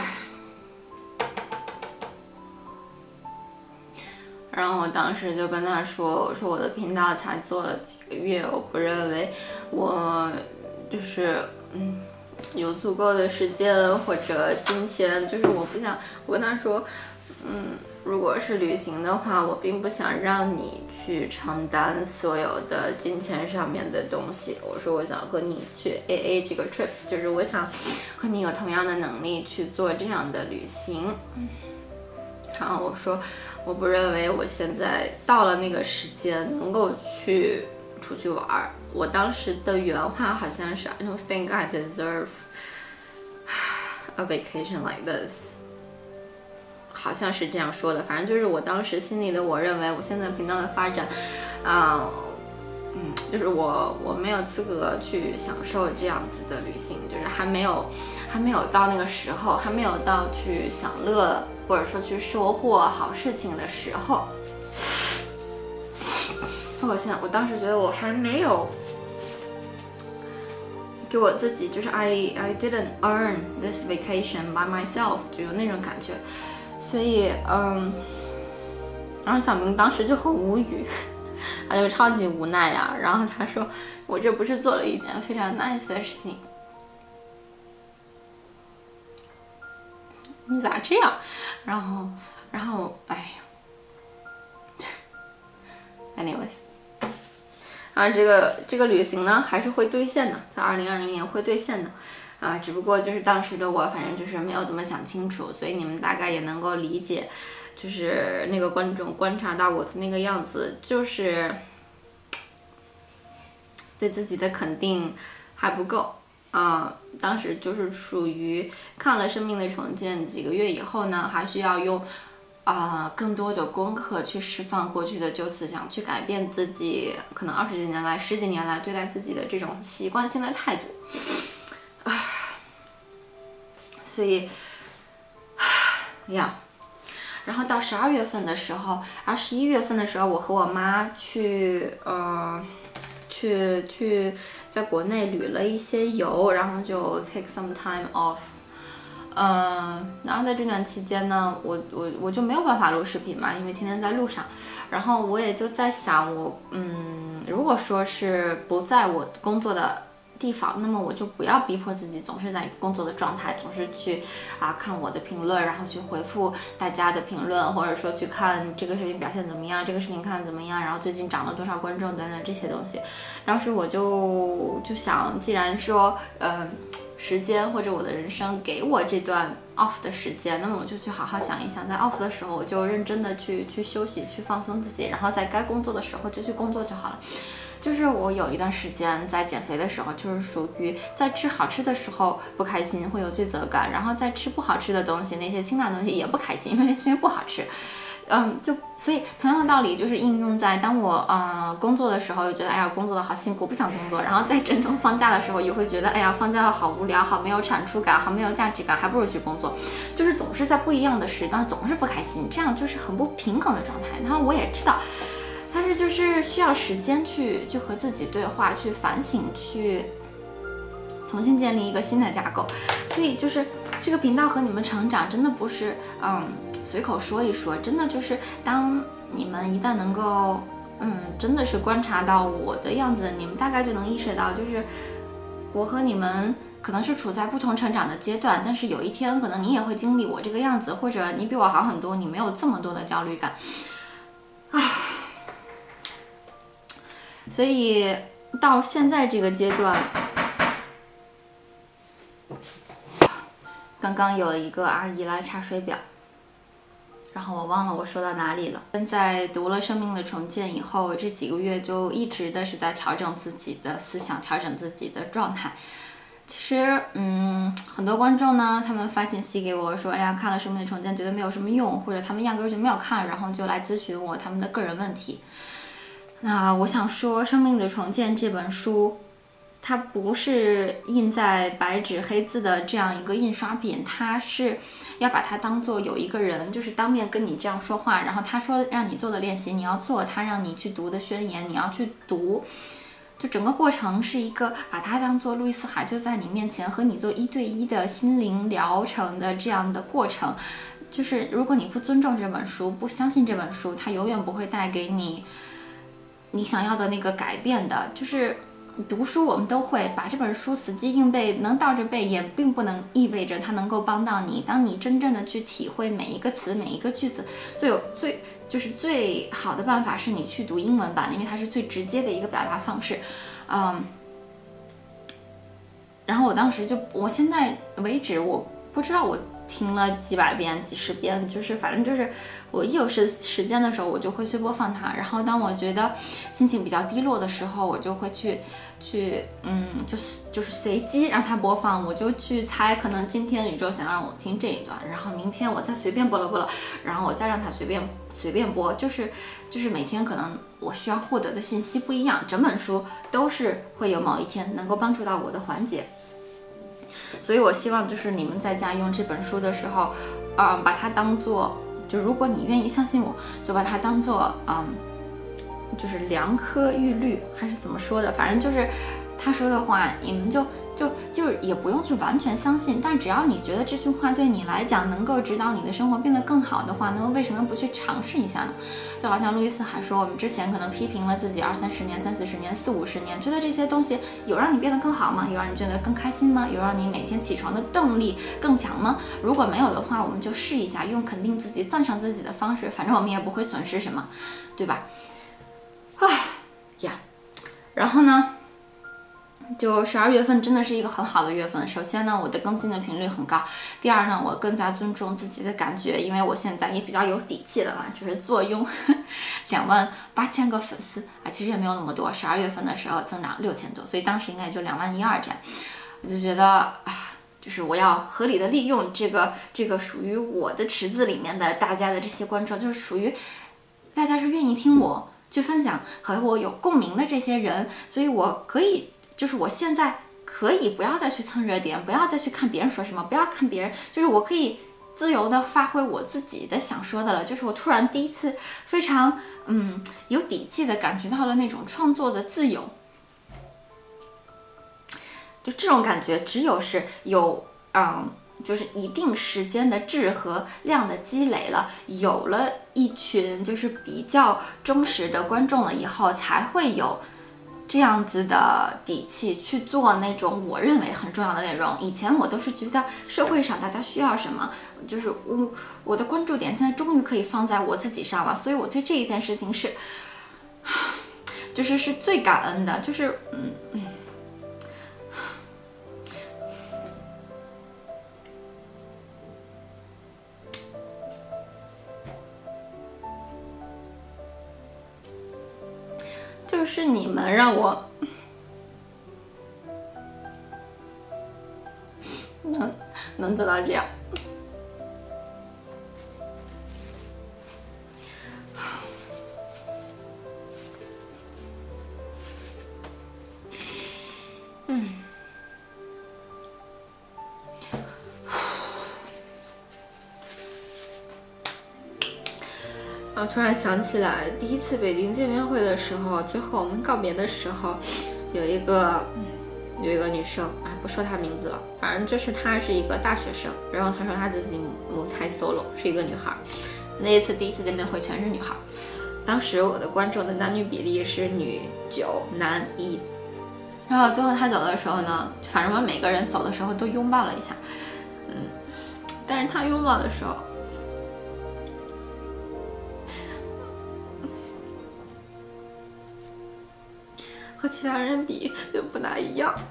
Speaker 1: 然后我当时就跟他说：“我说我的频道才做了几个月，我不认为我就是嗯有足够的时间或者金钱，就是我不想。”我跟他说：“嗯，如果是旅行的话，我并不想让你去承担所有的金钱上面的东西。我说我想和你去 A A 这个 trip， 就是我想和你有同样的能力去做这样的旅行。”然后我说，我不认为我现在到了那个时间能够去出去玩。我当时的原话好像是 I don't think I deserve a vacation like this， 好像是这样说的。反正就是我当时心里的，我认为我现在频道的发展，啊、呃，嗯，就是我我没有资格去享受这样子的旅行，就是还没有还没有到那个时候，还没有到去享乐。或者说去收获好事情的时候，我现在我当时觉得我还没有给我自己，就是 I I didn't earn this vacation by myself， 就有那种感觉，所以嗯，然后小明当时就很无语，他就超级无奈呀、啊，然后他说我这不是做了一件非常 nice 的事情。你咋这样？然后，然后，哎呀 ，anyways， 然后这个这个旅行呢，还是会兑现的，在二零二零年会兑现的，啊，只不过就是当时的我，反正就是没有怎么想清楚，所以你们大概也能够理解，就是那个观众观察到我的那个样子，就是对自己的肯定还不够。啊、呃，当时就是属于看了《生命的重建》几个月以后呢，还需要用啊、呃、更多的功课去释放过去的旧思想，去改变自己可能二十几年来、十几年来对待自己的这种习惯性的态度。啊，所以呀，然后到十二月份的时候，然后十一月份的时候，我和我妈去呃。去去在国内旅了一些游，然后就 take some time off， 嗯、呃，然后在这段期间呢，我我我就没有办法录视频嘛，因为天天在路上，然后我也就在想我，嗯，如果说是不在我工作的地方，那么我就不要逼迫自己总是在工作的状态，总是去啊看我的评论，然后去回复大家的评论，或者说去看这个视频表现怎么样，这个视频看的怎么样，然后最近涨了多少观众等等这些东西。当时我就就想，既然说呃时间或者我的人生给我这段 off 的时间，那么我就去好好想一想，在 off 的时候我就认真的去去休息，去放松自己，然后在该工作的时候就去工作就好了。 就是我有一段时间在减肥的时候，就是属于在吃好吃的时候不开心，会有罪责感，然后在吃不好吃的东西，那些清淡的东西也不开心，因为那些不好吃。嗯，就所以同样的道理就是应用在当我呃工作的时候，又觉得哎呀工作的好辛苦，不想工作；然后在真正放假的时候，又会觉得哎呀放假了好无聊，好没有产出感，好没有价值感，还不如去工作。就是总是在不一样的时段，总是不开心，这样就是很不平衡的状态。然后我也知道。但是就是需要时间去去和自己对话，去反省，去重新建立一个新的架构。所以就是这个频道和你们成长，真的不是嗯随口说一说，真的就是当你们一旦能够嗯真的是观察到我的样子，你们大概就能意识到，就是我和你们可能是处在不同成长的阶段，但是有一天可能你也会经历我这个样子，或者你比我好很多，你没有这么多的焦虑感啊。所以到现在这个阶段，刚刚有了一个阿姨来查水表，然后我忘了我说到哪里了。在读了《生命的重建》以后，这几个月就一直的是在调整自己的思想，调整自己的状态。其实，嗯，很多观众呢，他们发信息给我说，哎呀，看了《生命的重建》觉得没有什么用，或者他们压根儿就没有看，然后就来咨询我他们的个人问题。那我想说，《生命的重建》这本书，它不是印在白纸黑字的这样一个印刷品，它是要把它当做有一个人就是当面跟你这样说话，然后他说让你做的练习你要做，他让你去读的宣言你要去读，就整个过程是一个把它当做路易斯海就在你面前和你做一对一的心灵疗程的这样的过程。就是如果你不尊重这本书，不相信这本书，它永远不会带给你你想要的那个改变的。就是读书我们都会把这本书死记硬背，能倒着背也并不能意味着它能够帮到你。当你真正的去体会每一个词每一个句子，最有最就是最好的办法是你去读英文版，因为它是最直接的一个表达方式。嗯，然后我当时就我现在为止我不知道我听了几百遍几十遍，就是反正就是我一有时时间的时候我就会去播放它，然后当我觉得心情比较低落的时候，我就会去去嗯就是就是随机让它播放，我就去猜可能今天宇宙想让我听这一段，然后明天我再随便播了播了，然后我再让它随便随便播，就是就是每天可能我需要获得的信息不一样，整本书都是会有某一天能够帮助到我的环节。所以我希望就是你们在家用这本书的时候，嗯，把它当做，就如果你愿意相信我，就把它当做，嗯，就是良科玉律还是怎么说的，反正就是他说的话，你们就就就也不用去完全相信，但只要你觉得这句话对你来讲能够指导你的生活变得更好的话，那么为什么不去尝试一下呢？就好像路易斯还说，我们之前可能批评了自己二三十年、三四十年、四五十年，觉得这些东西有让你变得更好吗？有让你觉得更开心吗？有让你每天起床的动力更强吗？如果没有的话，我们就试一下，用肯定自己、赞赏自己的方式，反正我们也不会损失什么，对吧？啊呀，然后呢？就十二月份真的是一个很好的月份。首先呢，我的更新的频率很高。第二呢，我更加尊重自己的感觉，因为我现在也比较有底气了嘛，就是坐拥两万八千个粉丝啊，其实也没有那么多。十二月份的时候增长六千多，所以当时应该就两万一二这样。我就觉得啊，就是我要合理的利用这个这个属于我的池子里面的大家的这些观众，就是属于大家是愿意听我去分享和我有共鸣的这些人，所以我可以。就是我现在可以不要再去蹭热点，不要再去看别人说什么，不要看别人，就是我可以自由的发挥我自己的想说的了。就是我突然第一次非常嗯有底气的感觉到了那种创作的自由，就这种感觉只有是有嗯就是一定时间的质和量的积累了，有了一群就是比较忠实的观众了以后，才会有这样子的底气去做那种我认为很重要的内容。以前我都是觉得社会上大家需要什么，就是我我的关注点现在终于可以放在我自己上了，所以我对这一件事情是，就是是最感恩的，就是嗯嗯。就就是你们让我能能做到这样。嗯。我突然想起来，第一次北京见面会的时候，最后我们告别的时候，有一个有一个女生，哎，不说她名字了，反正就是她是一个大学生，然后她说她自己母胎 solo， 是一个女孩。那一次第一次见面会全是女孩，当时我的观众的男女比例是女九男一。然后最后她走的时候呢，反正我们每个人走的时候都拥抱了一下，嗯，但是她拥抱的时候。和其他人比就不大一样，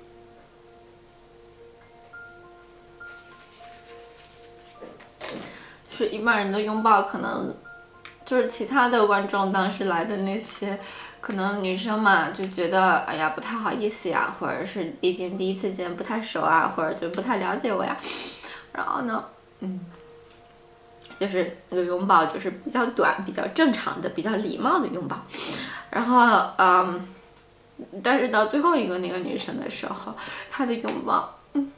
Speaker 1: 就是一般人的拥抱，可能就是其他的观众当时来的那些，可能女生嘛就觉得哎呀不太好意思呀，或者是毕竟第一次见不太熟啊，或者就不太了解我呀，然后呢，嗯，就是那个拥抱就是比较短、比较正常的、比较礼貌的拥抱，然后嗯。但是到最后一个那个女生的时候，她的拥抱，嗯，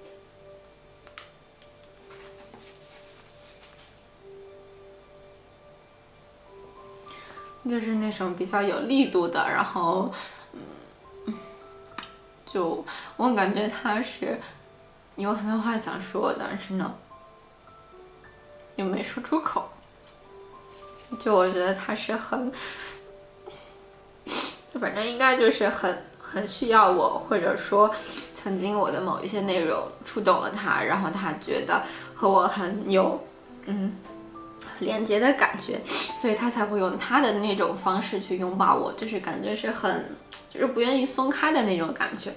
Speaker 1: 就是那种比较有力度的，然后，嗯，就我感觉她是有很多话想说，但是呢，又没说出口。就我觉得她是很。反正应该就是很很需要我，或者说曾经我的某一些内容触动了他，然后他觉得和我很有嗯连接的感觉，所以他才会用他的那种方式去拥抱我，就是感觉是很就是不愿意松开的那种感觉。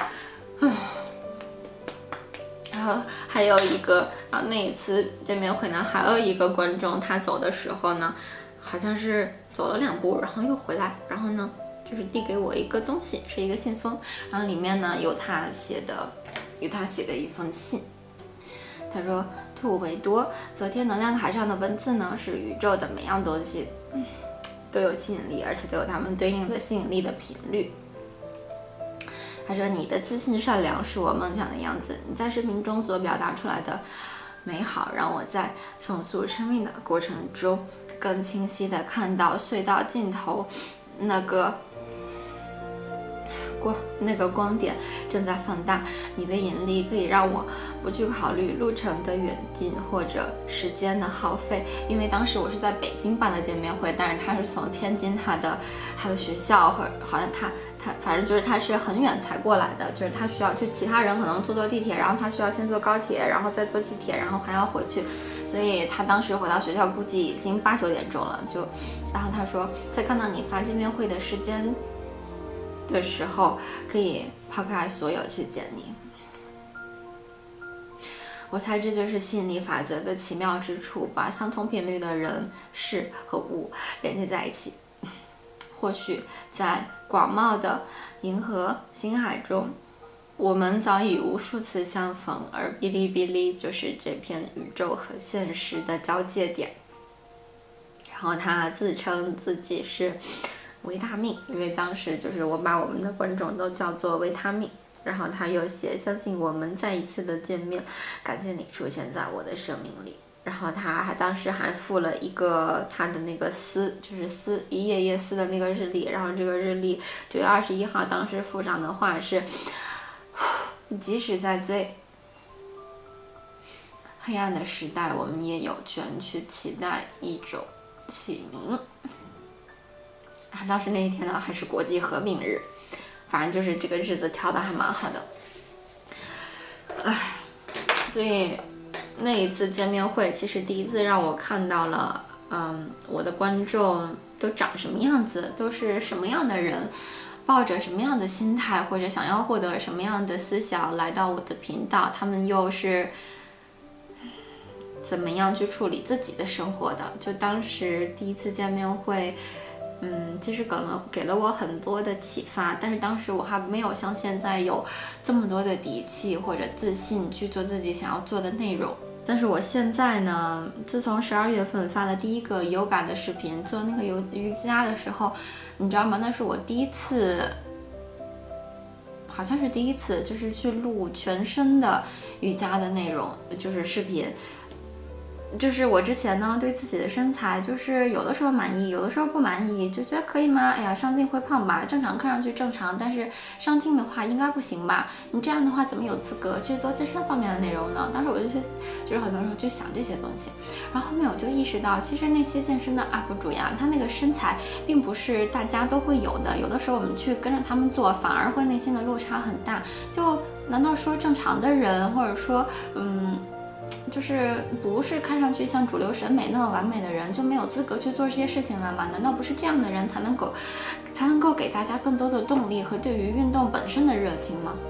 Speaker 1: 然后还有一个啊，那一次见面会呢，还有一个观众他走的时候呢，好像是走了两步，然后又回来，然后呢。就是递给我一个东西，是一个信封，然后里面呢有他写的，有他写的一封信。他说：“兔维多，昨天能量卡上的文字呢，是宇宙的每样东西都有吸引力，而且都有它们对应的吸引力的频率。”他说：“你的自信善良是我梦想的样子，你在生命中所表达出来的美好，让我在重塑生命的过程中，更清晰地看到隧道尽头那个。”光那个光点正在放大，你的引力可以让我不去考虑路程的远近或者时间的耗费，因为当时我是在北京办的见面会，但是他是从天津他的他的学校，或者好像他他反正就是他是很远才过来的，就是他需要就其他人可能坐坐地铁，然后他需要先坐高铁，然后再坐地铁，然后还要回去，所以他当时回到学校估计已经八九点钟了，就然后他说在看到你发见面会的时间的时候，可以抛开所有去见你。我猜这就是吸引力法则的奇妙之处，把相同频率的人、事和物连接在一起。或许在广袤的银河星海中，我们早已无数次相逢，而哔哩哔哩就是这片宇宙和现实的交界点。然后他自称自己是维他命，因为当时就是我把我们的观众都叫做维他命，然后他又写相信我们再一次的见面，感谢你出现在我的生命里。然后他还当时还附了一个他的那个撕，就是撕一页页撕的那个日历，然后这个日历九月二十一号当时附上的话是，即使在最黑暗的时代，我们也有权去期待一种启明。当时那一天呢，还是国际和平日，反正就是这个日子挑的还蛮好的。唉，所以那一次见面会，其实第一次让我看到了，嗯，我的观众都长什么样子，都是什么样的人，抱着什么样的心态，或者想要获得什么样的思想来到我的频道，他们又是怎么样去处理自己的生活的。就当时第一次见面会。 嗯，其实给了给了我很多的启发，但是当时我还没有像现在有这么多的底气或者自信去做自己想要做的内容。但是我现在呢，自从十二月份发了第一个 yoga 的视频，做那个瑜瑜伽的时候，你知道吗？那是我第一次，好像是第一次，就是去录全身的瑜伽的内容，就是视频。就是我之前呢，对自己的身材就是有的时候满意，有的时候不满意，就觉得可以吗？哎呀，上镜会胖吧？正常看上去正常，但是上镜的话应该不行吧？你这样的话怎么有资格去做健身方面的内容呢？当时我就去，就是很多时候去想这些东西，然后后面我就意识到，其实那些健身的 U P 主呀，他那个身材并不是大家都会有的，有的时候我们去跟着他们做，反而会内心的落差很大。就难道说正常的人，或者说嗯。就是不是看上去像主流审美那么完美的人就没有资格去做这些事情了吗？难道不是这样的人才能够才能够给大家更多的动力和对于运动本身的热情吗？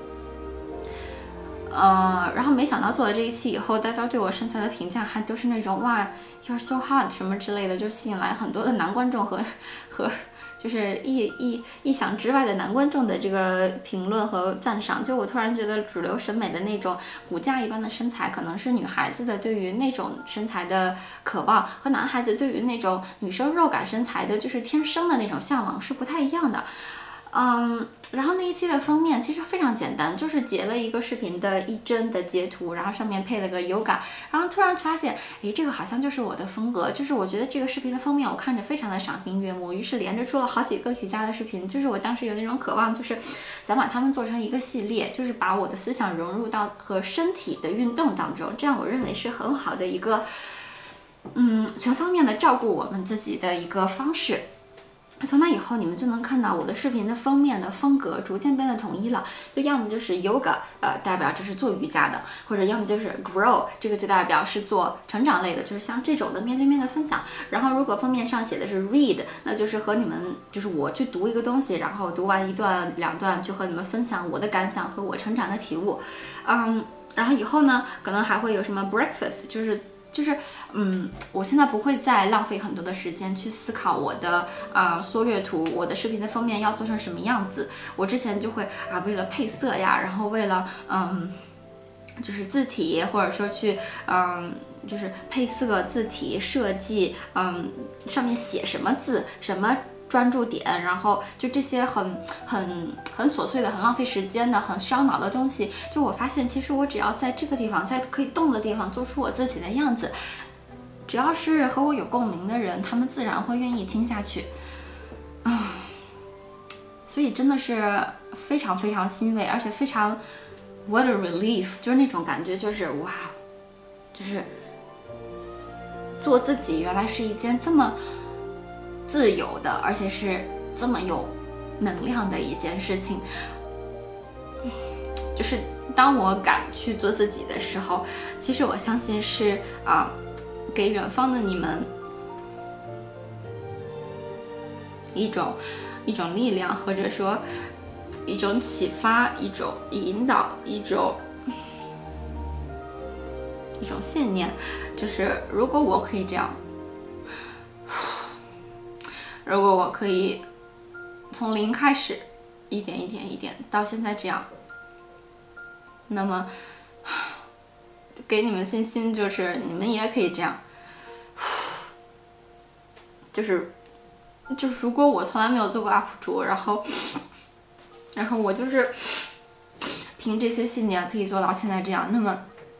Speaker 1: 呃，然后没想到做了这一期以后，大家对我身材的评价还都是那种哇 ，you're so hot 什么之类的，就吸引来很多的男观众和和。就是意意意想之外的男观众的这个评论和赞赏，就我突然觉得主流审美的那种骨架一般的身材，可能是女孩子的对于那种身材的渴望，和男孩子对于那种女生肉感身材的就是天生的那种向往是不太一样的。嗯，然后那一期的封面其实非常简单，就是截了一个视频的一帧的截图，然后上面配了个 yoga， 然后突然发现，诶，这个好像就是我的风格，就是我觉得这个视频的封面我看着非常的赏心悦目，于是连着出了好几个瑜伽的视频，就是我当时有那种渴望，就是想把它们做成一个系列，就是把我的思想融入到和身体的运动当中，这样我认为是很好的一个，嗯，全方面的照顾我们自己的一个方式。从那以后，你们就能看到我的视频的封面的风格逐渐变得统一了，就要么就是 yoga， 呃，代表这是做瑜伽的，或者要么就是 grow， 这个就代表是做成长类的，就是像这种的面对面的分享。然后如果封面上写的是 read， 那就是和你们，就是我去读一个东西，然后读完一段两段，就和你们分享我的感想和我成长的体悟。嗯，然后以后呢，可能还会有什么 breakfast， 就是。就是，嗯，我现在不会再浪费很多的时间去思考我的啊、呃、缩略图，我的视频的封面要做成什么样子。我之前就会啊，为了配色呀，然后为了嗯，就是字体，或者说去嗯，就是配色、字体设计，嗯，上面写什么字，什么。专注点，然后就这些很很很琐碎的、很浪费时间的、很烧脑的东西，就我发现，其实我只要在这个地方，在可以动的地方，做出我自己的样子，只要是和我有共鸣的人，他们自然会愿意听下去。啊，所以真的是非常非常欣慰，而且非常 what a relief， 就是那种感觉，就是哇，就是做自己原来是一件这么。自由的，而且是这么有能量的一件事情。就是当我敢去做自己的时候，其实我相信是啊、呃，给远方的你们一种一种力量，或者说一种启发，一种引导，一种一种信念，就是如果我可以这样。如果我可以从零开始，一点一点一点到现在这样，那么给你们信心，就是你们也可以这样。就是就是如果我从来没有做过 U P 主，然后然后我就是凭这些信念可以做到现在这样，那么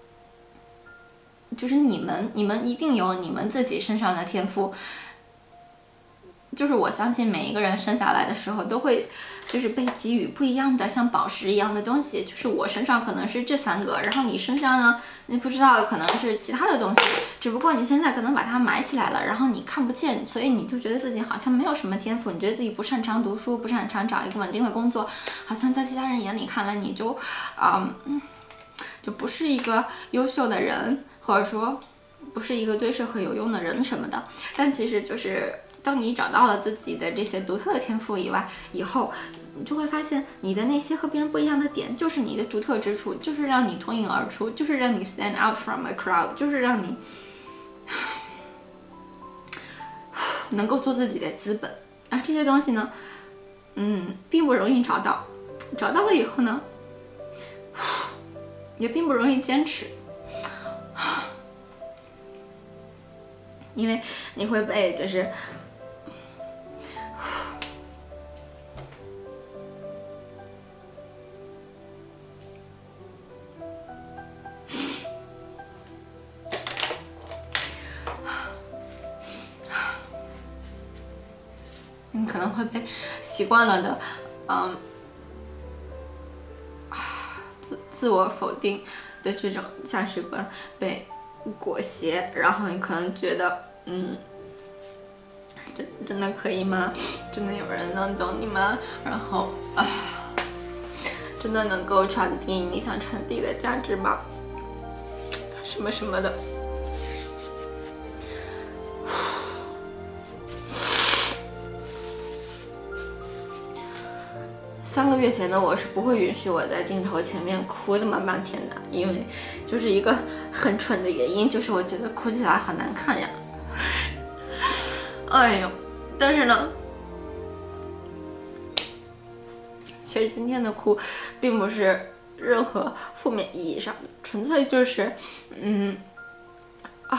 Speaker 1: 就是你们你们一定有你们自己身上的天赋。就是我相信每一个人生下来的时候都会，就是被给予不一样的像宝石一样的东西。就是我身上可能是这三个，然后你身上呢，你不知道可能是其他的东西，只不过你现在可能把它埋起来了，然后你看不见，所以你就觉得自己好像没有什么天赋，你觉得自己不擅长读书，不擅长找一个稳定的工作，好像在其他人眼里看来你就，啊、嗯，就不是一个优秀的人，或者说不是一个对社会有用的人什么的。但其实就是。当你找到了自己的这些独特的天赋以外，以后你就会发现你的那些和别人不一样的点，就是你的独特之处，就是让你脱颖而出，就是让你 stand out from a crowd， 就是让你能够做自己的资本。 啊，这些东西呢，嗯，并不容易找到，找到了以后呢，也并不容易坚持，因为你会被就是。你可能会被习惯了的，嗯，自自我否定的这种价值观被裹挟，然后你可能觉得，嗯，真真的可以吗？真的有人能懂你吗？然后啊，真的能够传递你想传递的价值吗？什么什么的。三个月前的我是不会允许我在镜头前面哭这么半天的，因为就是一个很蠢的原因，就是我觉得哭起来好难看呀。哎呦，但是呢，其实今天的哭并不是任何负面意义上的，纯粹就是嗯啊，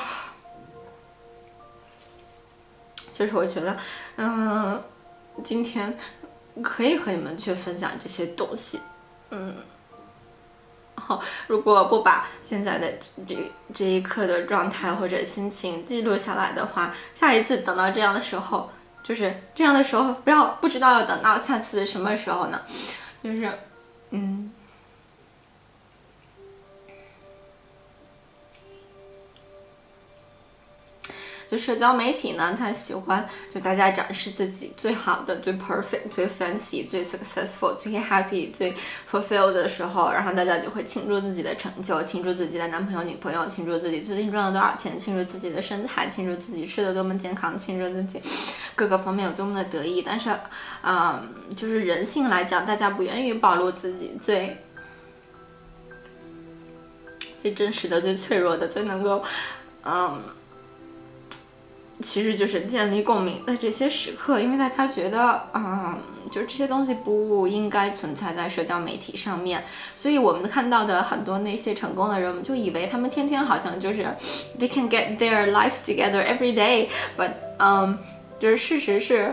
Speaker 1: 就是我觉得嗯今天可以和你们去分享这些东西，嗯，好，如果不把现在的这这一刻的状态或者心情记录下来的话，下一次等到这样的时候，就是这样的时候，不要不知道要等到下次什么时候呢？就是嗯。就社交媒体呢，他喜欢就大家展示自己最好的、最 perfect、最 fancy、最 successful、最 happy、最 fulfilled 的时候，然后大家就会庆祝自己的成就，庆祝自己的男朋友、女朋友，庆祝自己最近赚了多少钱，庆祝自己的身材，庆祝自己吃的多么健康，庆祝自己各个方面有多么的得意。但是，嗯，就是人性来讲，大家不愿意暴露自己最最真实的、最脆弱的、最能够，嗯。其实就是建立共鸣的这些时刻，因为大家觉得，嗯，就是这些东西不应该存在在社交媒体上面，所以我们看到的很多那些成功的人，我们就以为他们天天好像就是 they can get their life together every day，but 嗯，就是事实是，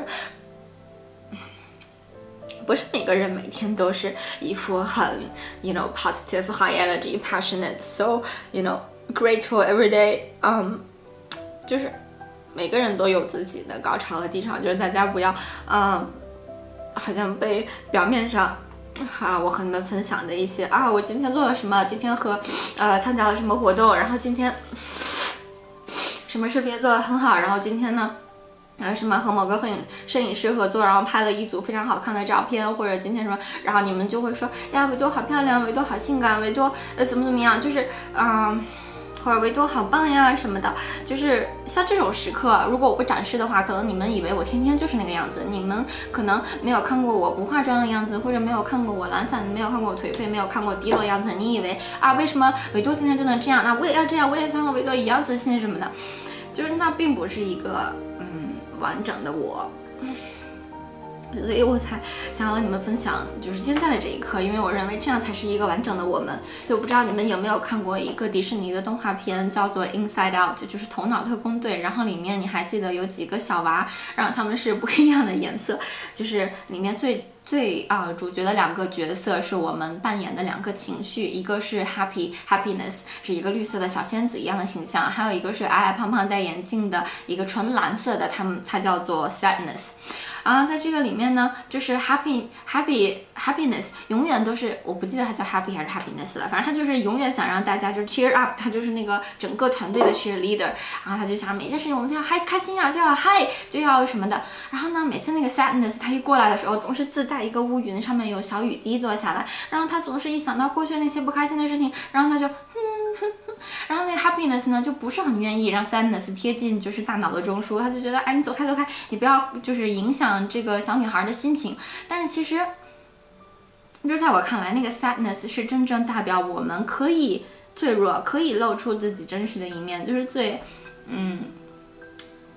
Speaker 1: 不是每个人每天都是一副很 you know positive high energy passionate so you know grateful every day， 嗯，就是。每个人都有自己的高潮和低潮，就是大家不要，嗯，好像被表面上，啊，我和你们分享的一些啊，我今天做了什么，今天和，呃，参加了什么活动，然后今天什么视频做得很好，然后今天呢，呃，什么和某个摄影摄影师合作，然后拍了一组非常好看的照片，或者今天什么，然后你们就会说，呀，维多好漂亮，维多好性感，维多呃怎么怎么样，就是嗯。或者维多好棒呀什么的，就是像这种时刻，如果我不展示的话，可能你们以为我天天就是那个样子，你们可能没有看过我不化妆的样子，或者没有看过我懒散，没有看过我颓废，没有看过低落样子，你以为啊，为什么维多天天就能这样？那我也要这样，我也想和维多一样自信什么的，就是那并不是一个嗯完整的我。所以我才想和你们分享，就是现在的这一刻，因为我认为这样才是一个完整的我们。就不知道你们有没有看过一个迪士尼的动画片，叫做《Inside Out》，就是头脑特工队。然后里面你还记得有几个小娃，然后他们是不一样的颜色，就是里面最。最啊、呃，主角的两个角色是我们扮演的两个情绪，一个是 happy happiness， 是一个绿色的小仙子一样的形象，还有一个是矮矮胖胖戴眼镜的一个纯蓝色的，他们它叫做 sadness。啊，在这个里面呢，就是 happy happy happiness 永远都是，我不记得它叫 happy 还是 happiness 了，反正他就是永远想让大家就是 cheer up， 他就是那个整个团队的 cheerleader， 然后他就想每件事情我们就要嗨开心啊，就要嗨，就要什么的。然后呢，每次那个 sadness 他一过来的时候，总是自带一个乌云，上面有小雨滴落下来，然后他总是一想到过去那些不开心的事情，然后他就哼哼哼，然后那个 happiness 呢就不是很愿意让 sadness 贴近就是大脑的中枢，他就觉得哎你走开走开，你不要就是影响这个小女孩的心情。但是其实就是在我看来，那个 sadness 是真正代表我们可以脆弱，可以露出自己真实的一面，就是最嗯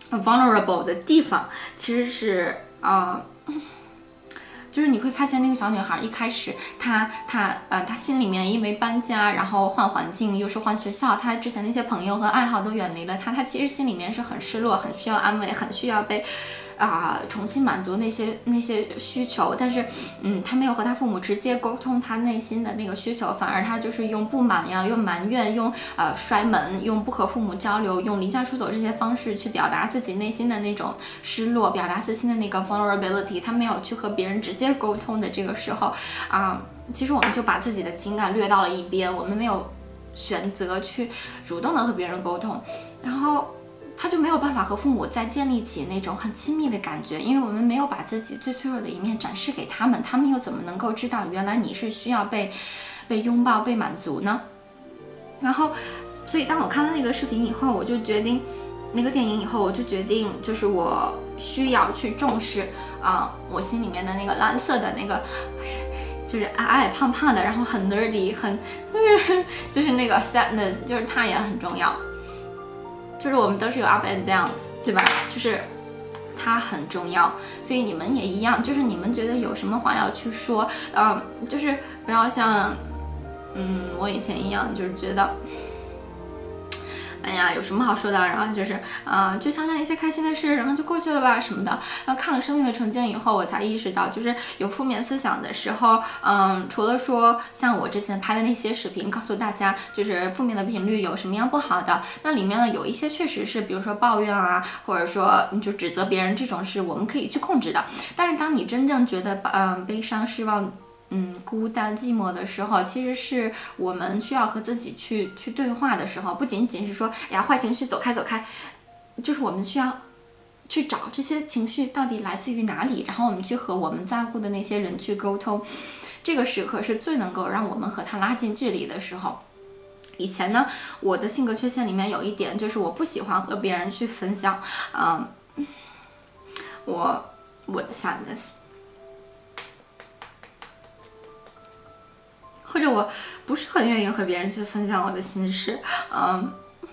Speaker 1: vulnerable 的地方，其实是啊。呃就是你会发现，那个小女孩一开始，她她呃，她心里面因为搬家，然后换环境，又是换学校，她之前那些朋友和爱好都远离了她，她其实心里面是很失落，很需要安慰，很需要被啊、呃、重新满足那些那些需求。但是，嗯，她没有和她父母直接沟通她内心的那个需求，反而她就是用不满呀，用埋怨，用呃摔门，用不和父母交流，用离家出走这些方式去表达自己内心的那种失落，表达自己的那个 vulnerability。她没有去和别人直接沟通的这个时候啊、呃，其实我们就把自己的情感略到了一边，我们没有选择去主动的和别人沟通，然后他就没有办法和父母再建立起那种很亲密的感觉，因为我们没有把自己最脆弱的一面展示给他们，他们又怎么能够知道原来你是需要被被拥抱、被满足呢？然后，所以当我看了那个视频以后，我就决定。那个电影以后，我就决定，就是我需要去重视啊、呃，我心里面的那个蓝色的那个，就是矮矮胖胖的，然后很 nerdy， 很，就是那个 sadness， 就是它也很重要。就是我们都是有 up and downs， 对吧？就是它很重要，所以你们也一样，就是你们觉得有什么话要去说，嗯、呃，就是不要像，嗯，我以前一样，就是觉得。哎呀，有什么好说的？然后就是，呃，就想想一些开心的事，然后就过去了吧什么的。然后看了《生命的纯净》以后，我才意识到，就是有负面思想的时候，嗯，除了说像我之前拍的那些视频，告诉大家就是负面的频率有什么样不好的，那里面呢有一些确实是，比如说抱怨啊，或者说你就指责别人这种是我们可以去控制的。但是当你真正觉得，嗯，悲伤、失望。嗯，孤单寂寞的时候，其实是我们需要和自己去去对话的时候，不仅仅是说，哎呀，坏情绪走开走开，就是我们需要去找这些情绪到底来自于哪里，然后我们去和我们在乎的那些人去沟通，这个时刻是最能够让我们和他拉近距离的时候。以前呢，我的性格缺陷里面有一点就是我不喜欢和别人去分享，嗯，我我的 sadness。或者我不是很愿意和别人去分享我的心事，嗯，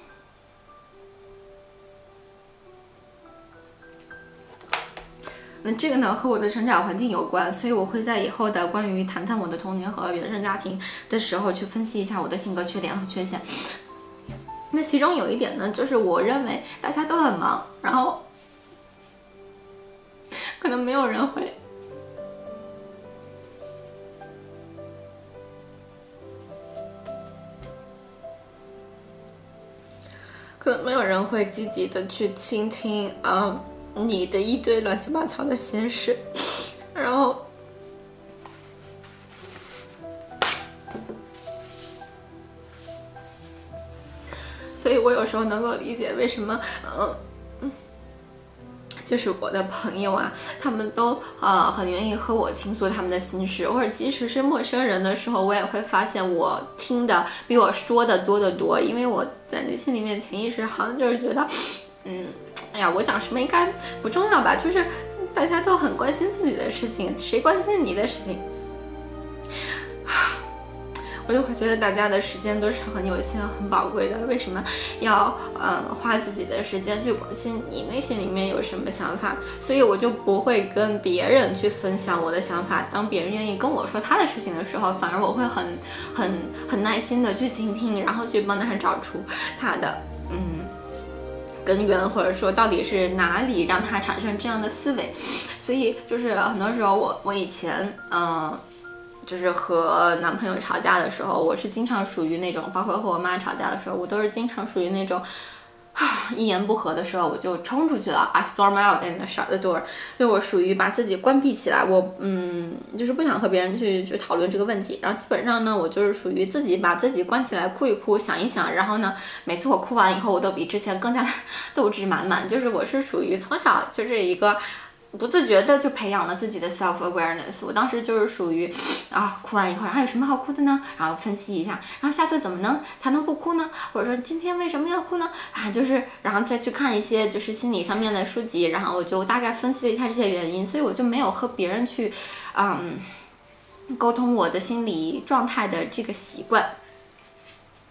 Speaker 1: 那这个呢和我的成长环境有关，所以我会在以后的关于谈谈我的童年和原生家庭的时候去分析一下我的性格缺点和缺陷。那其中有一点呢，就是我认为大家都很忙，然后可能没有人会。可能没有人会积极的去倾听，嗯，你的一堆乱七八糟的心事，然后，所以我有时候能够理解为什么，嗯，就是我的朋友啊，他们都呃很愿意和我倾诉他们的心事，或者即使是陌生人的时候，我也会发现我听的比我说的多得多，因为我在内心里面潜意识好像就是觉得，嗯，哎呀，我讲什么应该不重要吧，就是大家都很关心自己的事情，谁关心你的事情？我就会觉得大家的时间都是很有限、很宝贵的，为什么要嗯花自己的时间去关心你内心里面有什么想法？所以我就不会跟别人去分享我的想法。当别人愿意跟我说他的事情的时候，反而我会很很很耐心的去倾听，然后去帮他找出他的嗯根源，或者说到底是哪里让他产生这样的思维。所以就是很多时候我我以前嗯。就是和男朋友吵架的时候，我是经常属于那种，包括和我妈吵架的时候，我都是经常属于那种，啊，一言不合的时候我就冲出去了 ，I storm out and shut the door。就我属于把自己关闭起来，我嗯，就是不想和别人去去讨论这个问题。然后基本上呢，我就是属于自己把自己关起来，哭一哭，想一想，然后呢，每次我哭完以后，我都比之前更加斗志满满。就是我是属于从小就是一个。不自觉的就培养了自己的 self awareness。我当时就是属于啊，哭完以后，然后有什么好哭的呢？然后分析一下，然后下次怎么能才能不哭呢？或者说今天为什么要哭呢？啊，就是然后再去看一些就是心理上面的书籍，然后我就大概分析了一下这些原因，所以我就没有和别人去嗯沟通我的心理状态的这个习惯。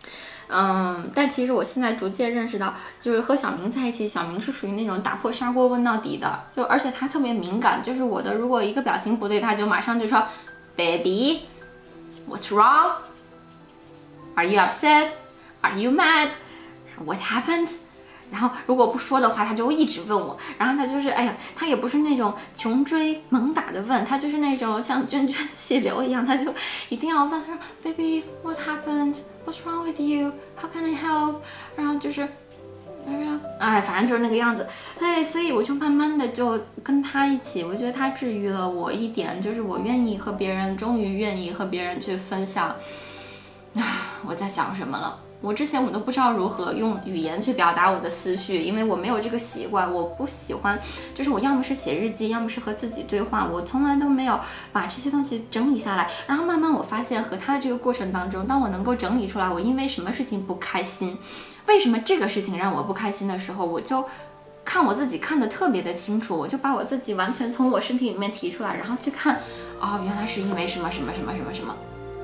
Speaker 1: 嗯，但其实我现在逐渐认识到，就是和小明在一起，小明是属于那种打破砂锅问到底的，就而且他特别敏感，就是我的如果一个表情不对，他就马上就说 ，baby what's wrong? Are you upset? Are you mad? What happened? 然后如果不说的话，他就会一直问我。然后他就是，哎呀，他也不是那种穷追猛打的问，他就是那种像涓涓细流一样，他就一定要问。他说 ，Baby, what happened? What's wrong with you? How can I help? 然后就是，哎，反正就是那个样子。哎，所以我就慢慢的就跟他一起，我觉得他治愈了我一点，就是我愿意和别人，终于愿意和别人去分享，啊，我在想什么了。我之前我都不知道如何用语言去表达我的思绪，因为我没有这个习惯，我不喜欢，就是我要么是写日记，要么是和自己对话，我从来都没有把这些东西整理下来。然后慢慢我发现，和他的这个过程当中，当我能够整理出来，我因为什么事情不开心，为什么这个事情让我不开心的时候，我就看我自己看得特别的清楚，我就把我自己完全从我身体里面提出来，然后去看，哦，原来是因为什么什么什么什么什么，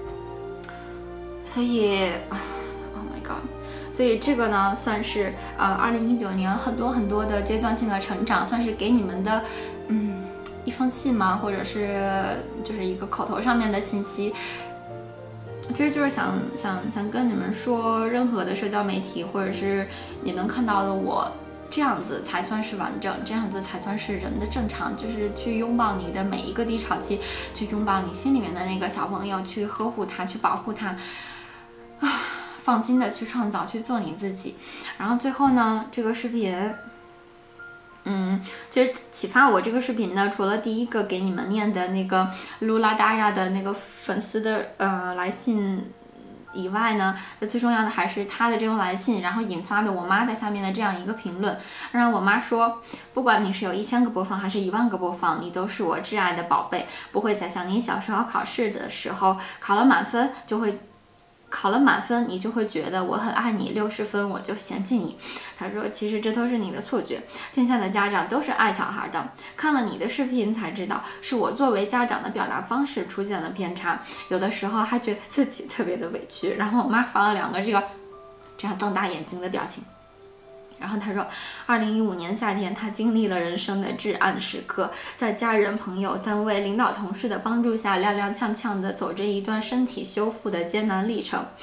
Speaker 1: 所以。所以这个呢，算是呃，二零一九年很多很多的阶段性的成长，算是给你们的，嗯，一封信吗？或者是就是一个口头上面的信息。其实就是想想想跟你们说，任何的社交媒体或者是你们看到的我这样子才算是完整，这样子才算是人的正常，就是去拥抱你的每一个低潮期，去拥抱你心里面的那个小朋友，去呵护他，去保护他。啊。放心的去创造，去做你自己。然后最后呢，这个视频，嗯，其实启发我这个视频呢，除了第一个给你们念的那个卢拉达亚的那个粉丝的呃来信以外呢，最重要的还是他的这封来信，然后引发的我妈在下面的这样一个评论，让我妈说，不管你是有一千个播放还是一万个播放，你都是我挚爱的宝贝，不会再像你小时候考试的时候考了满分就会。考了满分，你就会觉得我很爱你；六十分我就嫌弃你。他说，其实这都是你的错觉。天下的家长都是爱小孩的，看了你的视频才知道，是我作为家长的表达方式出现了偏差，有的时候还觉得自己特别的委屈。然后我妈发了两个这个这样瞪大眼睛的表情。然后他说，二零一五年夏天，他经历了人生的至暗时刻，在家人、朋友、单位、领导、同事的帮助下，踉踉跄跄地走着一段身体修复的艰难历程。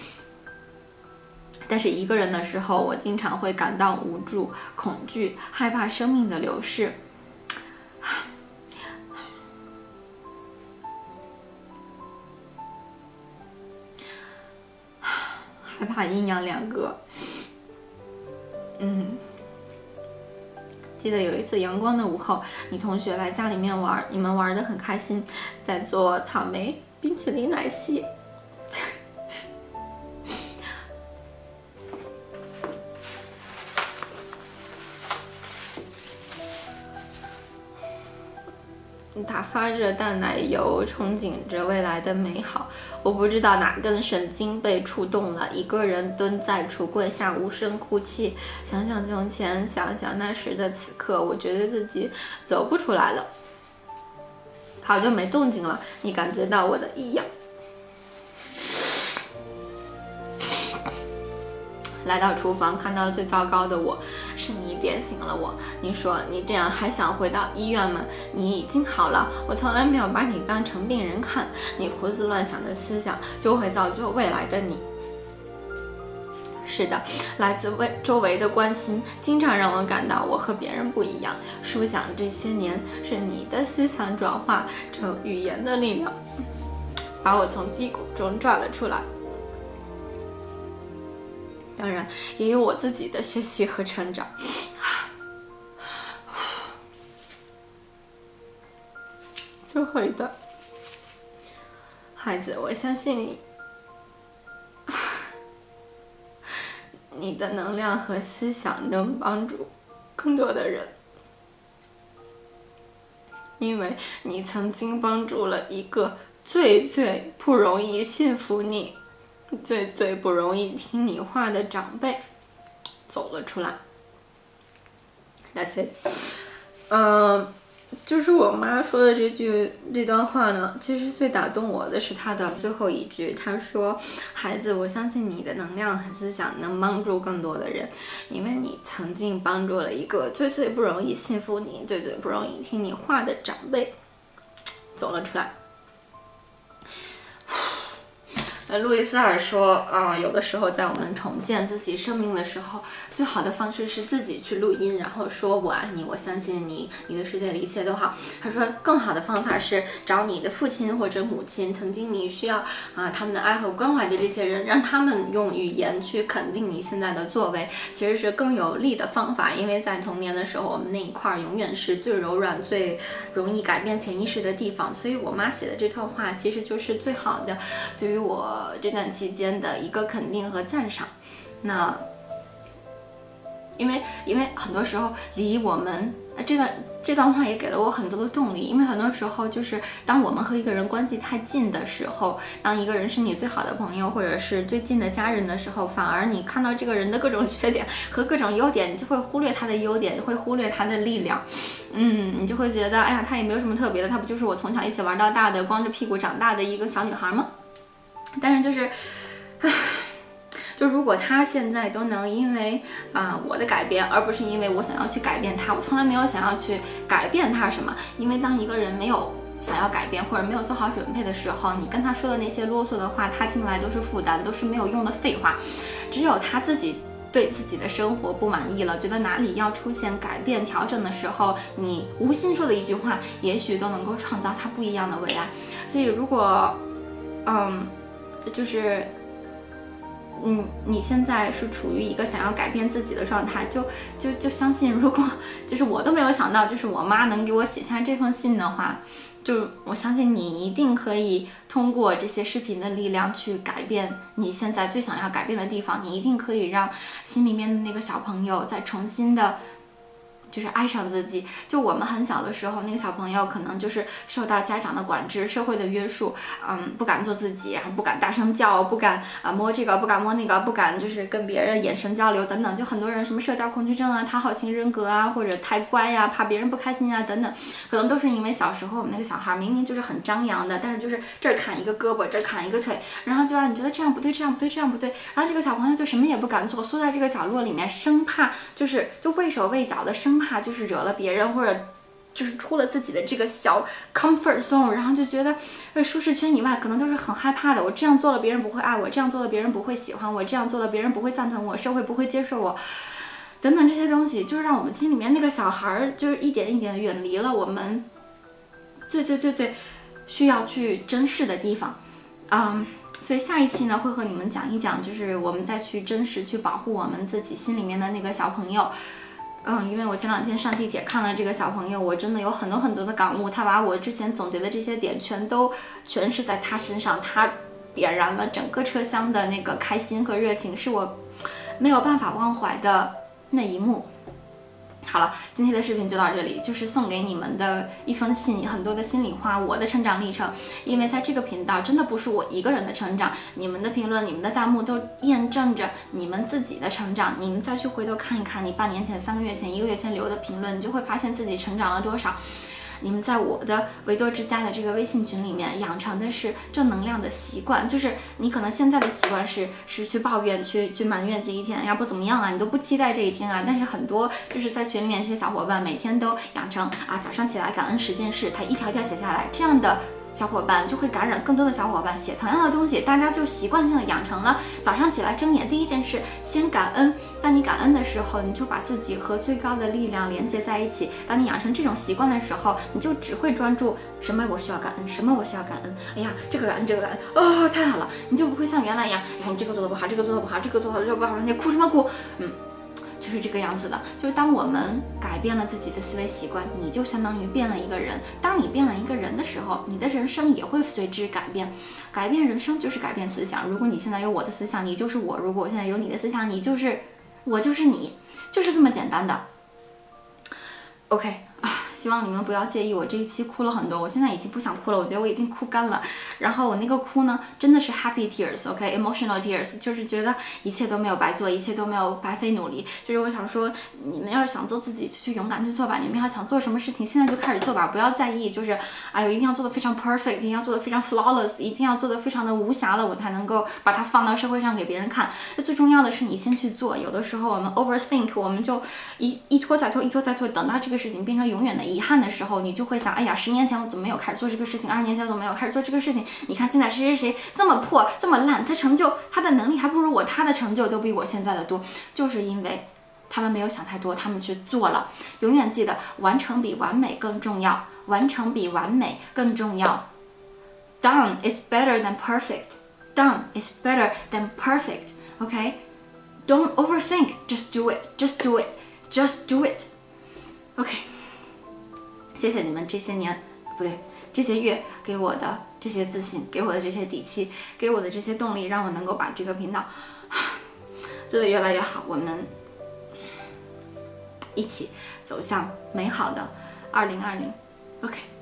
Speaker 1: 但是一个人的时候，我经常会感到无助、恐惧，害怕生命的流逝。害怕阴阳两隔。嗯，记得有一次阳光的午后，你同学来家里面玩，你们玩得很开心，在做草莓冰淇淋奶昔。打发着淡奶油，憧憬着未来的美好。我不知道哪根神经被触动了，一个人蹲在橱柜下无声哭泣。想想从前，想想那时的此刻，我觉得自己走不出来了。好久没动静了，你感觉到我的异样。来到厨房，看到最糟糕的我，是你点醒了我。你说你这样还想回到医院吗？你已经好了，我从来没有把你当成病人看。你胡思乱想的思想就会造就未来的你。是的，来自为周围的关心，经常让我感到我和别人不一样。殊想这些年是你的思想转化成语言的力量，把我从低谷中拽了出来。当然，也有我自己的学习和成长。最后一段，孩子，我相信你，你的能量和思想能帮助更多的人，因为你曾经帮助了一个最最不容易信服你、最最不容易听你话的长辈走了出来。That's it。嗯， 就是我妈说的这句这段话呢，其实最打动我的是她的最后一句。她说：“孩子，我相信你的能量和思想能帮助更多的人，因为你曾经帮助了一个最最不容易信服你、最最不容易听你话的长辈，走了出来。”呃，路易斯尔说啊，有的时候在我们重建自己生命的时候，最好的方式是自己去录音，然后说我爱你，我相信你，你的世界里一切都好。他说，更好的方法是找你的父亲或者母亲，曾经你需要啊他们的爱和关怀的这些人，让他们用语言去肯定你现在的作为，其实是更有利的方法。因为在童年的时候，我们那一块永远是最柔软、最容易改变潜意识的地方。所以我妈写的这段话，其实就是最好的对于我这段期间的一个肯定和赞赏。那因为因为很多时候离我们这段这段话也给了我很多的动力，因为很多时候就是当我们和一个人关系太近的时候，当一个人是你最好的朋友或者是最近的家人的时候，反而你看到这个人的各种缺点和各种优点，你就会忽略他的优点，会忽略他的力量。嗯，你就会觉得，哎呀，他也没有什么特别的，他不就是我从小一起玩到大的，光着屁股长大的一个小女孩吗？但是就是，唉，就如果他现在都能因为啊、呃、我的改变，而不是因为我想要去改变他，我从来没有想要去改变他什么。因为当一个人没有想要改变或者没有做好准备的时候，你跟他说的那些啰嗦的话，他听来都是负担，都是没有用的废话。只有他自己对自己的生活不满意了，觉得哪里要出现改变调整的时候，你无心说的一句话，也许都能够创造他不一样的未来。所以如果嗯就是，嗯，你现在是处于一个想要改变自己的状态，就就就相信，如果就是我都没有想到，就是我妈能给我写下这封信的话，就我相信你一定可以通过这些视频的力量去改变你现在最想要改变的地方，你一定可以让心里面的那个小朋友再重新的。就是爱上自己。就我们很小的时候，那个小朋友可能就是受到家长的管制、社会的约束，嗯，不敢做自己，然后不敢大声叫，不敢啊摸这个，不敢摸那个，不敢就是跟别人眼神交流等等。就很多人什么社交恐惧症啊、讨好型人格啊，或者太乖呀、啊、怕别人不开心啊等等，可能都是因为小时候我们那个小孩明明就是很张扬的，但是就是这儿砍一个胳膊，这儿砍一个腿，然后就让你觉得这样不对，这样不对，这样不对，然后这个小朋友就什么也不敢做，缩在这个角落里面，生怕就是就畏手畏脚的，生怕就是惹了别人，或者就是出了自己的这个小 comfort zone， 然后就觉得在舒适圈以外可能都是很害怕的。我这样做了别人不会爱我，这样做了别人不会喜欢我，这样做了别人不会赞同我，社会不会接受我，等等这些东西，就是让我们心里面那个小孩就是一点一点远离了我们最最最最需要去珍视的地方。嗯，所以下一期呢会和你们讲一讲，就是我们再去珍视、去保护我们自己心里面的那个小朋友。嗯，因为我前两天上地铁看了这个小朋友，我真的有很多很多的感悟。他把我之前总结的这些点全都全是在他身上，他点燃了整个车厢的那个开心和热情，是我没有办法忘怀的那一幕。好了，今天的视频就到这里，就是送给你们的一封信，很多的心里话，我的成长历程。因为在这个频道真的不是我一个人的成长，你们的评论、你们的弹幕都验证着你们自己的成长。你们再去回头看一看你半年前、三个月前、一个月前留的评论，你就会发现自己成长了多少。你们在我的维多之家的这个微信群里面养成的是正能量的习惯，就是你可能现在的习惯是是去抱怨、去去埋怨这一天，哎呀不怎么样啊，你都不期待这一天啊。但是很多就是在群里面这些小伙伴每天都养成啊早上起来感恩十件事，他一条一条写下来，这样的小伙伴就会感染更多的小伙伴写同样的东西，大家就习惯性的养成了早上起来睁眼第一件事先感恩。当你感恩的时候，你就把自己和最高的力量连接在一起。当你养成这种习惯的时候，你就只会专注什么我需要感恩，什么我需要感恩，哎呀这个感恩这个感恩，哦太好了，你就不会像原来一样，哎呀你这个做的不好，这个做的不好，这个做好这个不好，你哭什么哭？嗯。就是这个样子的，就是当我们改变了自己的思维习惯，你就相当于变了一个人。当你变了一个人的时候，你的人生也会随之改变。改变人生就是改变思想。如果你现在有我的思想，你就是我；如果我现在有你的思想，你就是我，就是你，就是这么简单的。OK 啊。 希望你们不要介意我这一期哭了很多，我现在已经不想哭了，我觉得我已经哭干了。然后我那个哭呢，真的是 happy tears，OK，emotional tears，就是觉得一切都没有白做，一切都没有白费努力。就是我想说，你们要是想做自己，就去勇敢去做吧。你们要想做什么事情，现在就开始做吧，不要在意，就是哎呦，一定要做的非常 perfect， 一定要做的非常 flawless， 一定要做的非常的无瑕了，我才能够把它放到社会上给别人看。最重要的是你先去做。有的时候我们 overthink， 我们就一一拖再拖，一拖再拖，等到这个事情变成永远的遗憾的时候，你就会想，哎呀，十年前我怎么没有开始做这个事情？二十年前我怎么没有开始做这个事情？你看现在谁谁谁这么破，这么烂，他成就他的能力还不如我，他的成就都比我现在的多，就是因为他们没有想太多，他们去做了。永远记得，完成比完美更重要，完成比完美更重要。Done is better than perfect. Done is better than perfect. Okay? Don't overthink. Just do it. Just do it. Just do it. OK. 谢谢你们这些年，不对，这些月给我的这些自信，给我的这些底气，给我的这些动力，让我能够把这个频道做得越来越好。我们一起走向美好的二零二零。OK。